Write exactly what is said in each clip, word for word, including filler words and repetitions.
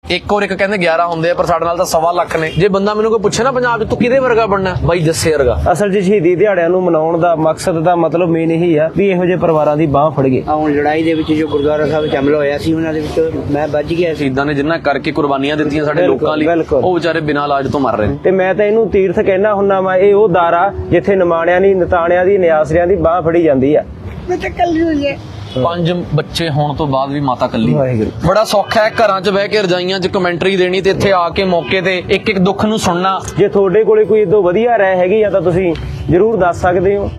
एक और एक कहते ग्यारह होंगे पर साडे नाल तां सवा लख ने। जे बंदा मैनूं कोई पुछे ना पंजाब तू किहदे वर्गा बनना, बाई जस्से वर्गा। असल च शहीदी दिहाड़िਆਂ ਨੂੰ ਮਨਾਉਣ ਦਾ ਮਕਸਦ ਦਾ ਮਤਲਬ ਮੇਨ ਇਹੀ ਆ ਵੀ ਇਹੋ ਜਿਹੇ ਪਰਿਵਾਰਾਂ ਦੀ ਬਾਹ ਫੜ ਗਏ। ਹੁਣ ਲੜਾਈ ਦੇ ਵਿੱਚ ਜੋ ਗੁਰਦੁਆਰਾ ਸਾਹਿਬ ਵਿੱਚ ਹਮਲਾ ਹੋਇਆ ਸੀ ਉਹਨਾਂ ਦੇ ਵਿੱਚ ਮੈਂ ਵੱਜ ਗਿਆ। ਸ਼ਹੀਦਾਂ ਨੇ ਜਿਨ੍ਹਾਂ ਕਰਕੇ ਕੁਰਬਾਨੀਆਂ ਦਿੱਤੀਆਂ ਸਾਡੇ ਲੋਕਾਂ ਲਈ, ਉਹ ਵਿਚਾਰੇ ਬਿਨਾਂ ਇਲਾਜ ਤੋਂ ਮਰ ਰਹੇ ਨੇ। ਤੇ ਮੈਂ ਤਾਂ ਇਹਨੂੰ ਤੀਰਥ ਕਹਿਣਾ ਹੁੰਨਾ ਵਾ, ਇਹ ਉਹ ਦਾਰਾ ਜਿੱਥੇ ਨਿਮਾਣਿਆਂ ਦੀ, ਨਤਾਣਿਆਂ ਦੀ, ਨਿਆਸਰਿਆਂ ਦੀ ਬਾਹ ਫੜੀ ਜਾਂਦੀ ਆ। ਮੈਂ ਤਾਂ ਕੱਲੀ ਹੋਈ ਹੈ। ਪੰਜ ਬੱਚੇ ਹੋਣ ਤੋਂ ਬਾਅਦ ਵੀ ਮਾਤਾ ਕੱਲੀ। ਬੜਾ ਸੌਖਾ ਹੈ ਘਰਾਂ 'ਚ ਬਹਿ ਕੇ ਰਜਾਈਆਂ 'ਚ ਕਮੈਂਟਰੀ ਦੇਣੀ ਤੇ ਇੱਥੇ ਆ ਕੇ ਮੌਕੇ ਤੇ ਇੱਕ ਇੱਕ ਦੁੱਖ ਨੂੰ ਸੁਣਨਾ। ਜੇ ਤੁਹਾਡੇ ਕੋਲੇ ਕੋਈ ਇਦੋਂ ਵਧੀਆ ਰਾਏ ਹੈਗੀ ਆ ਤਾਂ ਤੁਸੀਂ ਜ਼ਰੂਰ ਦੱਸ ਸਕਦੇ ਹੋ।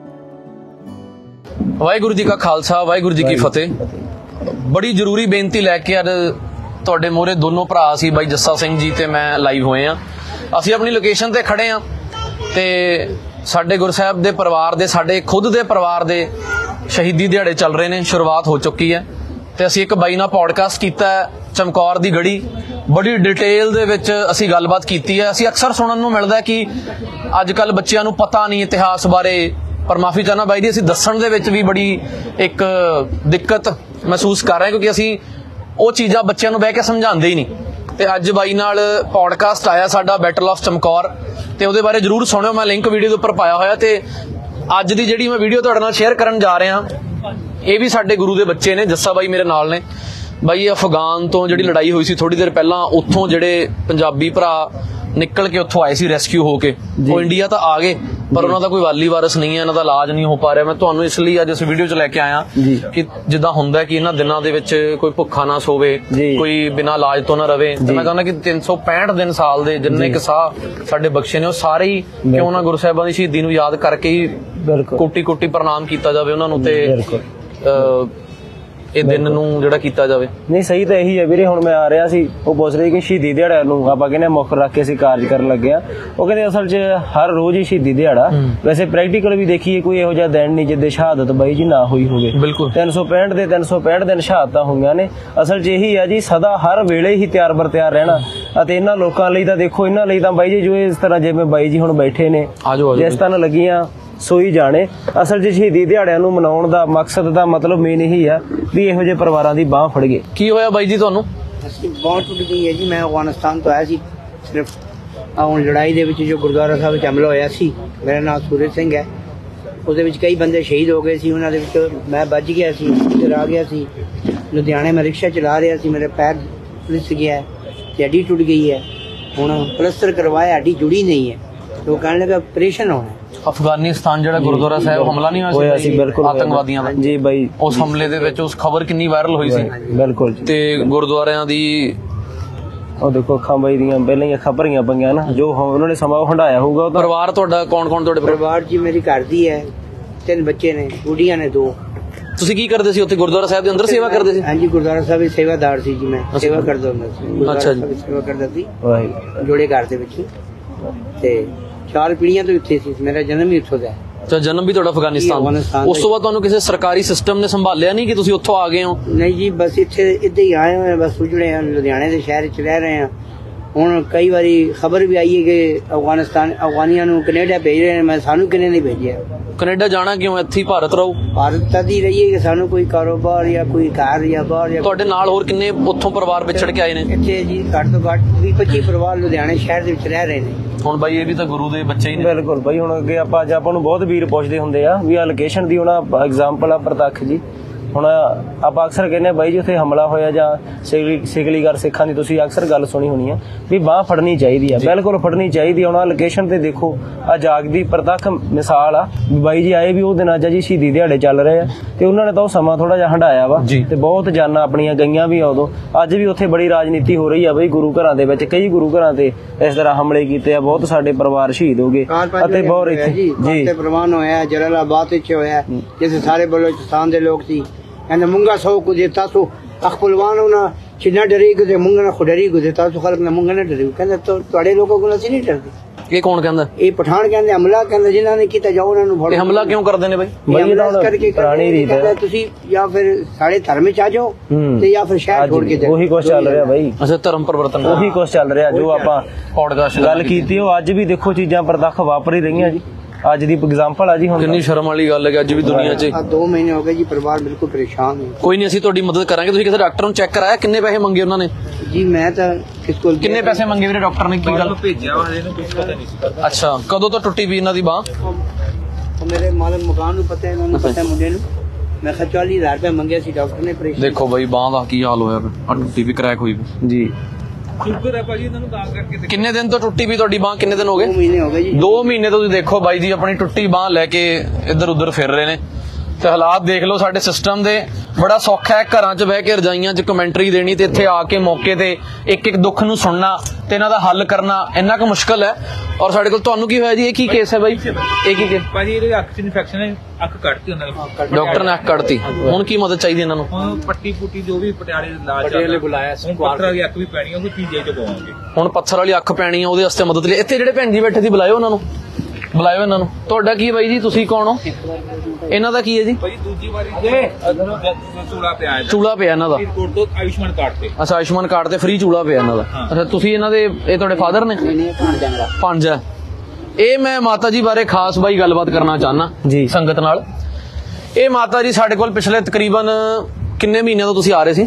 ਵਾਹਿਗੁਰੂ ਜੀ ਕਾ ਖਾਲਸਾ, ਵਾਹਿਗੁਰੂ ਜੀ ਕੀ ਫਤਿਹ। ਬੜੀ ਜ਼ਰੂਰੀ ਬੇਨਤੀ ਲੈ ਕੇ ਅੱਜ ਤੁਹਾਡੇ ਮੋਹਰੇ ਦੋਨੋਂ ਭਰਾ ਸੀ, ਬਾਈ ਜੱਸਾ ਸਿੰਘ ਜੀ ਤੇ ਮੈਂ ਲਾਈਵ ਹੋਏ ਆ। ਅਸੀਂ ਆਪਣੀ ਲੋਕੇਸ਼ਨ ਤੇ ਖੜੇ ਆ ਤੇ ਸਾਡੇ ਗੁਰਸਾਹਿਬ ਦੇ ਪਰਿਵਾਰ ਦੇ, ਸਾਡੇ ਖੁਦ ਦੇ ਪਰਿਵਾਰ ਦੇ ਸ਼ਹੀਦੀ ਦਿਹਾੜੇ ਚੱਲ ਰਹੇ ਨੇ, ਸ਼ੁਰੂਆਤ ਹੋ ਚੁੱਕੀ ਹੈ ਤੇ ਅਸੀਂ ਇੱਕ ਬਾਈ ਨਾਲ ਪੋਡਕਾਸਟ ਕੀਤਾ ਚਮਕੌਰ ਦੀ ਗੜੀ। ਬੜੀ ਡਿਟੇਲ ਦੇ ਵਿੱਚ ਅਸੀਂ ਗੱਲਬਾਤ ਕੀਤੀ ਹੈ। ਅਸੀਂ ਅਕਸਰ ਸੁਣਨ ਨੂੰ ਮਿਲਦਾ ਕਿ ਅੱਜ ਕੱਲ੍ਹ ਬੱਚਿਆਂ ਨੂੰ ਪਤਾ ਨਹੀਂ ਇਤਿਹਾਸ ਬਾਰੇ, ਪਰ ਮਾਫੀ ਚਾਹਨਾ ਬਾਈ ਦੀ ਅਸੀਂ ਦੱਸਣ ਦੇ ਵਿੱਚ ਵੀ ਬੜੀ ਇੱਕ ਦਿੱਕਤ ਮਹਿਸੂਸ ਕਰ ਰਹੇ ਹਾਂ ਕਿਉਂਕਿ ਅਸੀਂ ਉਹ ਚੀਜ਼ਾਂ ਬੱਚਿਆਂ ਨੂੰ ਬਹਿ ਕੇ ਸਮਝਾਉਂਦੇ ਹੀ ਨਹੀਂ। ਤੇ ਅੱਜ ਬਾਈ ਨਾਲ ਪੋਡਕਾਸਟ ਆਇਆ ਸਾਡਾ ਬੈਟਲ ਆਫ ਚਮਕੌਰ ਤੇ ਉਹਦੇ ਬਾਰੇ ਜ਼ਰੂਰ ਸੁਣਿਓ, ਮੈਂ ਲਿੰਕ ਵੀਡੀਓ ਦੇ ਉੱਪਰ ਪਾਇਆ ਹੋਇਆ। ਤੇ ਅੱਜ ਦੀ ਜਿਹੜੀ ਮੈਂ ਵੀਡੀਓ ਤੁਹਾਡੇ ਨਾਲ ਸ਼ੇਅਰ ਕਰਨ ਜਾ ਰਿਹਾ ਇਹ ਵੀ ਸਾਡੇ ਗੁਰੂ ਦੇ ਬੱਚੇ ਨੇ। ਜੱਸਾ ਬਾਈ ਮੇਰੇ ਨਾਲ ਨੇ। ਬਾਈ ਅਫਗਾਨ ਤੋਂ ਜਿਹੜੀ ਲੜਾਈ ਹੋਈ ਸੀ ਥੋੜੀ ਦੇਰ ਪਹਿਲਾਂ, ਉੱਥੋਂ ਜਿਹੜੇ ਪੰਜਾਬੀ ਭਰਾ ਨਿਕਲ ਕੇ ਉੱਥੋਂ ਆਏ ਸੀ ਰੈਸਕਿਊ ਹੋ ਕੇ, ਉਹ ਇੰਡੀਆ ਤਾਂ ਆ ਗਏ ਪਰ ਉਹਨਾਂ ਦਾ ਕੋਈ ਵਾਲੀ ਵਾਰਸ ਨਹੀਂ ਹੈ, ਇਹਨਾਂ ਦਾ ਇਲਾਜ ਨਹੀਂ ਹੋ ਪਾ ਰਿਹਾ। ਮੈਂ ਤੁਹਾਨੂੰ ਇਸ ਲਈ ਅੱਜ ਇਸ ਵੀਡੀਓ 'ਚ ਲੈ ਕੇ ਆਇਆ ਕਿ ਜਿੱਦਾਂ ਹੁੰਦਾ ਕਿ ਇਹਨਾਂ ਦਿਨਾਂ ਦੇ ਵਿੱਚ ਕੋਈ ਭੁੱਖਾ ਨਾ ਸੋਵੇ, ਕੋਈ ਬਿਨਾਂ ਇਲਾਜ ਤੋਂ ਨਾ ਰਵੇ। ਤੇ ਮੈਂ ਕਹਿੰਦਾ ਕਿ ਤਿੰਨ ਸੌ ਪੈਂਹਠ ਦਿਨ ਸਾਲ ਦੇ ਜਿੰਨੇ ਕੁ ਸਾਹ ਸਾਡੇ ਬਖਸ਼ੇ ਨੇ ਉਹ ਸਾਰੇ ਹੀ ਕਿਉਂ ਨਾ ਗੁਰੂ ਸਾਹਿਬਾਂ ਦੀ ਸ਼ਹੀਦੀ ਨੂੰ ਯਾਦ ਕਰਕੇ ਹੀ ਕੋਟੀ ਕੋਟੀ ਪ੍ਰਣਾਮ ਕੀਤਾ ਜਾਵੇ ਉਹਨਾਂ ਨੂੰ ਤੇ ਇਹ ਦਿਨ ਨੂੰ ਜਿਹੜਾ ਕੀਤਾ ਜਾਵੇ। ਨਹੀਂ ਸਹੀ ਤਾਂ ਇਹੀ ਹੈ ਵੀਰੇ। ਹੁਣ ਮੈਂ ਆ ਰਿਹਾ ਸੀ, ਉਹ ਪੁੱਛ ਰਹੀ ਕਿ ਸ਼ਹੀਦੀ ਦਿਹਾੜਾ ਨੂੰ ਆਪਾਂ ਕਹਿੰਦੇ ਮੁੱਖ ਰੱਖ ਕੇ ਅਸੀਂ ਕਾਰਜ ਕਰਨ ਲੱਗੇ ਆ। ਉਹ ਕਹਿੰਦੇ ਅਸਲ 'ਚ ਹਰ ਰੋਜ਼ ਹੀ ਸ਼ਹੀਦੀ ਦਿਹਾੜਾ, ਵੈਸੇ ਪ੍ਰੈਕਟੀਕਲ ਵੀ ਦੇਖੀਏ ਕੋਈ ਇਹੋ ਜਿਹਾ ਦਿਨ ਨਹੀਂ ਜਿੱਦੇ ਸ਼ਹਾਦਤ ਬਾਈ ਜੀ ਨਾ ਹੋਈ ਹੋਵੇ। ਬਿਲਕੁਲ ਤਿੰਨ ਸੌ ਪੈਂਹਠ ਦੇ ਤਿੰਨ ਸੌ ਪੈਂਹਠ ਦਿਨ ਸ਼ਹਾਦਤਾਂ ਹੋਈਆਂ ਨੇ। ਅਸਲ 'ਚ ਇਹੀ ਆ ਜੀ, ਸਦਾ ਹਰ ਵੇਲੇ ਹੀ ਤਿਆਰ ਬਰ ਤਿਆਰ ਰਹਿਣਾ। ਅਤੇ ਇਹਨਾਂ ਲੋਕਾਂ ਲਈ ਤਾਂ ਦੇਖੋ, ਇਹਨਾਂ ਲਈ ਤਾਂ ਬਾਈ ਜੀ ਜੋ ਇਸ ਤਰ੍ਹਾਂ ਜਿਵੇਂ ਬਾਈ ਜੀ ਹੁਣ ਬੈਠੇ ਨੇ, ਜਿਸ ਤਰ੍ਹਾਂ ਲੱਗੀਆਂ ਸੋਈ ਜਾਣੇ। ਅਸਲ 'ਚ ਸ਼ਹੀਦੀ ਦਿਹਾੜਿਆਂ ਨੂੰ ਮਨਾਉਣ ਦਾ ਮਕਸਦ ਦਾ ਮਤਲਬ ਮੇਨ ਇਹੀ ਆ ਵੀ ਇਹੋ ਜਿਹੇ ਪਰਿਵਾਰਾਂ ਦੀ ਬਾਹ ਫੜ ਗਏ। ਕੀ ਹੋਇਆ ਬਾਈ ਜੀ ਤੁਹਾਨੂੰ? ਅਸੀਂ ਬਾਹ ਟੁੱਟ ਗਈ ਹੈ ਜੀ। ਮੈਂ ਅਫਗਾਨਿਸਤਾਨ ਤੋਂ ਆਇਆ ਸੀ ਸਿਰਫ। ਹੁਣ ਲੜਾਈ ਦੇ ਵਿੱਚ ਜੋ ਗੁਰਦੁਆਰਾ ਸਾਹਿਬ ਵਿੱਚ ਹਮਲਾ ਹੋਇਆ ਸੀ, ਮੇਰਾ ਨਾਮ ਸੂਰਜ ਸਿੰਘ ਹੈ, ਉਹਦੇ ਵਿੱਚ ਕਈ ਬੰਦੇ ਸ਼ਹੀਦ ਹੋ ਗਏ ਸੀ। ਉਹਨਾਂ ਦੇ ਵਿੱਚ ਮੈਂ ਵੱਜ ਗਿਆ ਸੀ, ਇੱਧਰ ਆ ਗਿਆ ਸੀ। ਲੁਧਿਆਣੇ ਮੈਂ ਰਿਕਸ਼ਾ ਚਲਾ ਰਿਹਾ ਸੀ, ਮੇਰੇ ਪੈਰ ਫਿਸ ਗਿਆ ਤੇ ਹੱਡੀ ਟੁੱਟ ਗਈ ਹੈ। ਹੁਣ ਪਲਸਤਰ ਕਰਵਾਇਆ, ਹੱਡੀ ਜੁੜੀ ਨਹੀਂ ਹੈ। ਉਹ ਕਹਿਣ ਲੱਗਾ ਆਪਰੇਸ਼ਨ ਹੋਣਾ। ਅਫਗਾਨਿਸਤਾਨ ਜਿਹੜਾ ਗੁਰਦੁਆਰਾ ਸਾਹਿਬ ਹਮਲਾ ਨਹੀਂ ਹੋਇਆ ਸੀ ਆਤੰਕਵਾਦੀਆਂ ਦਾ ਜੀ ਬਾਈ, ਉਸ ਹਮਲੇ ਦੇ ਵਿੱਚ ਉਸ ਖਬਰ ਕਿੰਨੀ ਵਾਇਰਲ ਹੋਈ ਸੀ। ਬਿਲਕੁਲ। ਤੇ ਗੁਰਦੁਆਰਿਆਂ ਦੀ ਉਹ ਦੇਖੋ ਅੱਖਾਂ ਬਾਈ ਦੀਆਂ ਪਹਿਲਾਂ ਹੀ ਅੱਖਾਂ ਭਰੀਆਂ ਪਈਆਂ ਨਾ, ਜੋ ਉਹਨਾਂ ਨੇ ਸਮਾਂ ਹੰਡਾਇਆ ਹੋਊਗਾ। ਪਰਿਵਾਰ ਤੁਹਾਡਾ ਕੌਣ ਕੌਣ? ਤੁਹਾਡੇ ਪਰਿਵਾਰ ਜੀ ਮੇਰੀ ਘਰ ਦੀ ਹੈ, ਤਿੰਨ ਬੱਚੇ ਨੇ, ਗੁੱਡੀਆਂ ਨੇ ਦੋ। ਤੁਸੀਂ ਕੀ ਕਰਦੇ ਸੀ ਉੱਥੇ ਗੁਰਦੁਆਰਾ ਸਾਹਿਬ ਦੇ ਅੰਦਰ? ਸੇਵਾ ਕਰਦੇ ਸੀ? ਹਾਂਜੀ, ਗੁਰਦੁਆਰਾ ਸਾਹਿਬ ਵਿੱਚ ਸੇਵਾਦਾਰ ਸੀ ਜੀ। ਮੈਂ ਸੇਵਾ ਕਰਦਾ ਹੁੰਦਾ ਸੀ। ਅੱਛਾ ਜੀ, ਸੇਵਾ ਕਰਦਾ ਸੀ ਜੋੜੇ ਘਰ ਦੇ ਵਿੱਚ ਤੇ ਚਾਰ ਪੀੜ੍ਹੀਆਂ ਤੋਂ ਇੱਥੇ ਸੀ। ਮੇਰਾ ਜਨਮ ਹੀ ਉੱਥੋਂ ਦਾ। ਅੱਛਾ, ਜਨਮ ਵੀ ਤੁਹਾਡਾ ਅਫਗਾਨਿਸਤਾਨ। ਉਸ ਤੋਂ ਬਾਅਦ ਤੁਹਾਨੂੰ ਕਿਸੇ ਸਰਕਾਰੀ ਸਿਸਟਮ ਨੇ ਸੰਭਾਲਿਆ ਨਹੀਂ ਕਿ ਤੁਸੀਂ ਉੱਥੋਂ ਆ ਗਏ ਹੋ? ਨਹੀਂ ਜੀ, ਬਸ ਇੱਥੇ ਇੱਦਾਂ ਹੀ ਆਏ ਹੋਏ, ਬਸ ਉਜੜੇ ਹਾਂ, ਲੁਧਿਆਣੇ ਦੇ ਸ਼ਹਿਰ 'ਚ ਰਹਿ ਰਹੇ ਹਾਂ। ਹੁਣ ਕਈ ਵਾਰੀ ਖਬਰ ਵੀ ਆਈ ਹੈ ਕਿ ਅਫਗਾਨਿਸਤਾਨ ਅਫਗਾਨੀਆਂ ਨੂੰ ਕੈਨੇਡਾ ਭੇਜ ਰਹੇ ਨੇ। ਮੈਂ ਸਾਨੂੰ ਕਿਨੇ ਨਹੀਂ ਭੇਜਿਆ। ਕੈਨੇਡਾ ਜਾਣਾ ਕਿਉਂ? ਇੱਥੇ ਭਾਰਤ ਰਹੋ। ਭਾਰਤ ਤਦ ਹੀ ਰਹੀਏ ਕਿ ਸਾਨੂੰ ਕੋਈ ਕਾਰੋਬਾਰ ਜਾਂ ਕੋਈ ਘਰ ਜਾਂ ਬਾਹਰ ਜਾਂ। ਤੁਹਾਡੇ ਨਾਲ ਹੋਰ ਕਿੰਨੇ ਉੱਥੋਂ ਪਰਿਵਾਰ ਵਿਛੜ ਕੇ ਆਏ ਨੇ? ਇੱਥੇ ਜੀ ਘੱਟ ਤੋਂ ਘੱਟ ਵੀਹ ਪੱਚੀ ਪਰਿਵਾਰ ਲੁਧਿਆਣੇ ਸ਼ਹਿਰ ਦੇ ਵਿੱਚ ਰਹਿ ਰਹੇ ਨੇ। ਹੁਣ ਬਾਈ ਇਹ ਵੀ ਤਾਂ ਗੁਰੂ ਦੇ ਬੱਚੇ ਹੀ ਨੇ। ਬਿਲਕੁਲ ਬਾਈ। ਹੁਣ ਅੱਗੇ ਆਪਾਂ ਅੱਜ ਆਪਾਂ ਨੂੰ ਬਹੁਤ ਵੀਰ ਪੁੱਛਦੇ ਹੁੰਦੇ ਆ ਵੀ ਆ ਲੋਕੇਸ਼ਨ ਦੀ ਹੁਣ ਐਗਜ਼ਾਮਪਲ ਆ ਪ੍ਰਤੱਖ ਜੀ। ਹੁਣ ਆਪਾਂ ਅਕਸਰ ਕਹਿੰਦੇ ਬਾਈ ਜੀ ਉੱਥੇ ਹਮਲਾ ਹੋਇਆ ਜਾਂ ਸਿਗਲੀਗਰ ਸਿੱਖਾਂ ਦੀ ਤੁਸੀਂ ਅਕਸਰ ਗੱਲ ਸੁਣੀ ਹੋਣੀ ਆ ਵੀ ਬਾਂਹ ਫੜਨੀ ਚਾਹੀਦੀ ਆ। ਬਿਲਕੁਲ ਫੜਨੀ ਚਾਹੀਦੀ। ਹੁਣ ਆ ਲੋਕੇਸ਼ਨ ਤੇ ਦੇਖੋ, ਆ ਜਾਗਦੀ ਪ੍ਰਤੱਖ ਮਿਸਾਲ ਆ ਵੀ ਬਾਈ ਜੀ ਆਏ ਵੀ ਉਹ ਦਿਨ ਅੱਜ ਜੀ ਸ਼ਹੀਦੀ ਦਿਹਾੜੇ ਚੱਲ ਰਹੇ ਆ ਤੇ ਉਹਨਾਂ ਨੇ ਤਾਂ ਉਹ ਸਮਾਂ ਥੋੜਾ ਜਿਹਾ ਹੰਡਾਇਆ ਵਾ ਤੇ ਬਹੁਤ ਜਾਨਾਂ ਆਪਣੀਆਂ ਗਈਆਂ ਵੀ ਉਦੋਂ। ਅੱਜ ਵੀ ਉੱਥੇ ਬੜੀ ਰਾਜਨੀਤੀ ਹੋ ਰਹੀ ਆ ਬਈ, ਗੁਰੂ ਘਰਾਂ ਦੇ ਵਿੱਚ ਕਈ ਗੁਰੂ ਘਰਾਂ ਤੇ ਇਸ ਤਰ੍ਹਾਂ ਹਮਲੇ ਕੀਤੇ ਆ, ਬਹੁਤ ਸਾਡੇ ਪਰਿਵਾਰ ਸ਼ਹੀਦ ਹੋ ਗਏ ਅਤੇ ਬਹੁਤ ਇੱਥੇ ਜੀ ਪ੍ਰਵਾਨ ਹੋਇਆ। ਜਲਾਲਾਬਾਦ ਵਿੱਚ ਹੋਇਆ ਜਿੱਥੇ ਸਾਰੇ ਬਲੋਚਿਸਤਾਨ ਦੇ ਲੋਕ ਸੀ। ਕਹਿੰਦੇ ਮੁੰਗਾ ਸੌ ਕੁ ਦਿੱਤਾ ਸੋ ਅਖਪਲਵਾਨ ਉਹਨਾਂ ਚਿੰਨਾ ਡਰੀ ਗੁਜ਼ੇ ਮੁੰਗਾ ਨਾ ਖੁਡਰੀ ਗੁਜ਼ੇ ਤਾਂ ਸੋ ਖਲਕ ਨਾ ਮੁੰਗਾ ਨਾ ਡਰੀ। ਕਹਿੰਦਾ ਤੁਹਾਡੇ ਲੋਕਾਂ ਕੋਲ ਅਸੀਂ ਨਹੀਂ ਡਰਦੇ। ਇਹ ਕੌਣ ਕਹਿੰਦਾ? ਇਹ ਪਠਾਨ ਕਹਿੰਦੇ ਹਮਲਾ ਕਹਿੰਦੇ ਜਿਨ੍ਹਾਂ ਨੇ ਕੀਤਾ ਜਾਓ ਉਹਨਾਂ ਨੂੰ ਫੜੋ। ਹਮਲਾ ਕਿਉਂ ਕਰਦੇ ਨੇ ਬਾਈ? ਕਰਕੇ ਪੁਰਾਣੀ ਰੀਤ ਹੈ। ਤੁਸੀਂ ਜਾਂ ਫਿਰ ਸਾਡੇ ਧਰਮ ਵਿੱਚ ਆ ਜਾਓ ਤੇ ਜਾਂ ਫਿਰ ਸ਼ਹਿਰ ਛੋੜ ਕੇ ਜਾਓ। ਉਹੀ ਕੁਛ ਚੱਲ ਰਿਹਾ ਬਾਈ। ਅੱਛਾ, ਧਰਮ ਪਰਿਵਰਤਨ ਉਹੀ ਕੁਛ ਚੱਲ ਰਿਹਾ ਜੋ ਆਪਾਂ ਪੌਡਕਾਸਟ ਗੱਲ ਕੀਤੀ। ਉਹ ਅੱਜ ਵੀ ਦੇਖੋ ਚੀਜ਼ਾਂ ਪ੍ਰਤੱਖ ਵਾਪਰ ਹੀ ਰਹੀਆਂ ਜੀ। ਅੱਜ ਦੀ ਐਗਜ਼ਾਮਪਲ ਆ ਜੀ। ਹੁਣ ਕਿੰਨੀ ਸ਼ਰਮ ਵਾਲੀ ਗੱਲ ਹੈ ਅੱਜ ਵੀ ਦੁਨੀਆ 'ਚ। ਦੋ ਮਹੀਨੇ ਹੋ ਗਏ ਜੀ, ਪਰਿਵਾਰ ਬਿਲਕੁਲ ਪਰੇਸ਼ਾਨ ਹੈ। ਕੋਈ ਨਹੀਂ, ਅਸੀਂ ਤੁਹਾਡੀ ਮਦਦ ਕਰਾਂਗੇ। ਤੁਸੀਂ ਕਿਸੇ ਡਾਕਟਰ ਨੂੰ ਚੈੱਕ ਕਰਾਇਆ? ਕਿੰਨੇ ਪੈਸੇ ਮੰਗੇ ਉਹਨਾਂ ਨੇ? ਜੀ ਮੈਂ ਤਾਂ ਕਿਸ ਕੋਲ ਕਿੰਨੇ ਪੈਸੇ ਮੰਗੇ ਵੀਰੇ ਡਾਕਟਰ ਨੇ, ਕੀ ਗੱਲ ਭੇਜਿਆ ਵਾਲੇ ਨੂੰ ਕੁਝ ਪਤਾ ਨਹੀਂ ਸੀ। ਅੱਛਾ, ਕਦੋਂ ਤੋਂ ਟੁੱਟੀ ਵੀ ਇਹਨਾਂ ਦੀ ਬਾਂਹ? ਉਹ ਮੇਰੇ ਮਾਲਕ ਮਕਾਨ ਨੂੰ ਪਤਾ ਹੈ, ਇਹਨਾਂ ਨੂੰ ਪਤਾ ਹੈ ਮੁੰਡੇ ਨੂੰ। ਮੈਂ ਕਿਹਾ ਚਾਲੀ ਹਜ਼ਾਰ ਰੁਪਏ ਮੰਗਿਆ ਸੀ ਡਾਕਟਰ ਨੇ ਆਪਰੇਸ਼ਨ। ਦੇਖੋ ਬਾਈ ਬਾਂਹ ਦਾ ਕੀ ਹਾਲ ਹੋਇਆ ਪਿਆ, ਟੁੱਟੀ ਵੀ ਕਰੈਕ ਹੋਈ ਵੀ ਜੀ। ਸ਼ੁਕਰ ਹੈ ਭਾਜੀ ਇਹਨਾਂ ਨੂੰ ਤਾਂ ਕਰਕੇ। ਕਿੰਨੇ ਦਿਨ ਤੋਂ ਟੁੱਟੀ ਵੀ ਤੁਹਾਡੀ ਬਾਂਹ, ਕਿੰਨੇ ਦਿਨ ਹੋ ਦੋ ਗਏ? ਮਹੀਨੇ ਹੋ ਗਏ ਜੀ। ਦੋ ਮਹੀਨੇ ਤੋਂ ਤੁਸੀਂ ਦੇਖੋ ਬਾਈ ਜੀ ਆਪਣੀ ਟੁੱਟੀ ਬਾਂਹ ਲੈ ਕੇ ਇੱਧਰ ਉੱਧਰ ਫਿਰ ਰਹੇ ਨੇ ਤੇ ਹਾਲਾਤ ਦੇਖ ਲਓ ਸਾਡੇ ਸਿਸਟਮ ਦੇ। ਬੜਾ ਸੌਖਾ ਹੈ ਘਰਾਂ 'ਚ ਬਹਿ ਕੇ ਰਜਾਈਆਂ 'ਚ ਕਮੈਂਟਰੀ ਦੇਣੀ ਤੇ ਇੱਥੇ ਆ ਕੇ ਮੌਕੇ ਤੇ ਇੱਕ ਇੱਕ ਦੁੱਖ ਨੂੰ ਸੁਣਨਾ ਤੇ ਇਹਨਾਂ ਦਾ ਹੱਲ ਕਰਨਾ ਇੰਨਾ ਕੁ ਮੁਸ਼ਕਲ ਹੈ। ਔਰ ਸਾਡੇ ਕੋਲ ਤੁਹਾਨੂੰ ਕੀ ਹੋਇਆ ਜੀ, ਇਹ ਕੀ ਕੇਸ ਹੈ ਬਾਈ, ਇਹ ਕੀ ਕੇਸ? ਭਾਜੀ ਇਹਦੇ ਅੱਖ 'ਚ ਇਨਫੈਕਸ਼ਨ ਹੈ, ਅੱਖ ਕੱਢਤੀ ਉਹਨਾਂ ਨੇ, ਡਾਕਟਰ ਨੇ ਅੱਖ ਕੱਢਤੀ। ਹੁਣ ਕੀ ਮਦਦ ਚਾਹੀਦੀ ਇਹਨਾਂ ਨੂੰ? ਹੁਣ ਪੱਟੀ ਪੁੱਟੀ ਜੋ ਵੀ ਪਟਿਆਲੇ ਇਲਾਜ ਪਟਿਆਲੇ ਬੁਲਾਇਆ, ਹੁਣ ਪੱਥਰ ਵਾਲੀ ਅੱਖ ਵੀ ਪੈਣੀ, ਉਹ ਪੀਜੀਆਈ 'ਚ ਪਵਾਵਾਂਗੇ। ਹੁਣ ਪੱਥਰ ਵਾਲੀ ਅੱਖ ਪੈਣੀ ਆ, ਉਹਦੇ ਵਾਸਤੇ ਮਦਦ ਲਈ ਇੱਥੇ ਜਿਹੜੇ ਭੈਣ ਜੀ ਬੈਠੇ ਸੀ ਬੁਲਾਇਓ ਉਹਨਾਂ ਨੂੰ, ਬੁਲਾਇਓ ਇਹਨਾਂ ਨੂੰ। ਤੁਹਾਡਾ ਕੀ ਹੈ ਬਾਈ ਜੀ, ਤੁਸੀਂ ਕੌਣ ਹੋ? ਇਹਨਾਂ ਦਾ ਕੀ ਹੈ ਜੀ? ਭਾਜੀ ਦੂਜੀ ਵਾਰੀ ਜੇ ਚੂੜਾ ਪਿਆ ਹੈ, ਚੂੜਾ ਪਿਆ ਇਹਨਾਂ ਦਾ। ਰਿਪੋਰਟ ਤੋਂ ਆਯੁਸ਼ਮਾਨ ਕਾਰਡ ਤੇ। ਅੱਛਾ, ਆਯੁਸ਼ਮਾਨ ਕਾਰਡ ਤੇ ਫ੍ਰੀ ਚੂੜਾ ਪਿਆ ਇਹਨਾਂ ਦਾ। ਅੱਛਾ, ਤੁਸੀਂ ਇਹਨਾਂ ਦੇ, ਇਹ ਤੁਹਾਡੇ ਫਾਦਰ ਨੇ? ਪੰਜ ਹੈ। ਇਹ ਮੈਂ ਮਾਤਾ ਜੀ ਬਾਰੇ ਖਾਸ ਬਾਈ ਗੱਲਬਾਤ ਕਰਨਾ ਚਾਹਨਾ ਜੀ ਸੰਗਤ ਨਾਲ। ਇਹ ਮਾਤਾ ਜੀ ਸਾਡੇ ਕੋਲ ਪਿਛਲੇ ਤਕਰੀਬਨ ਕਿੰਨੇ ਮਹੀਨਿਆਂ ਤੋਂ ਤੁਸੀਂ ਆ ਰਹੇ ਸੀ?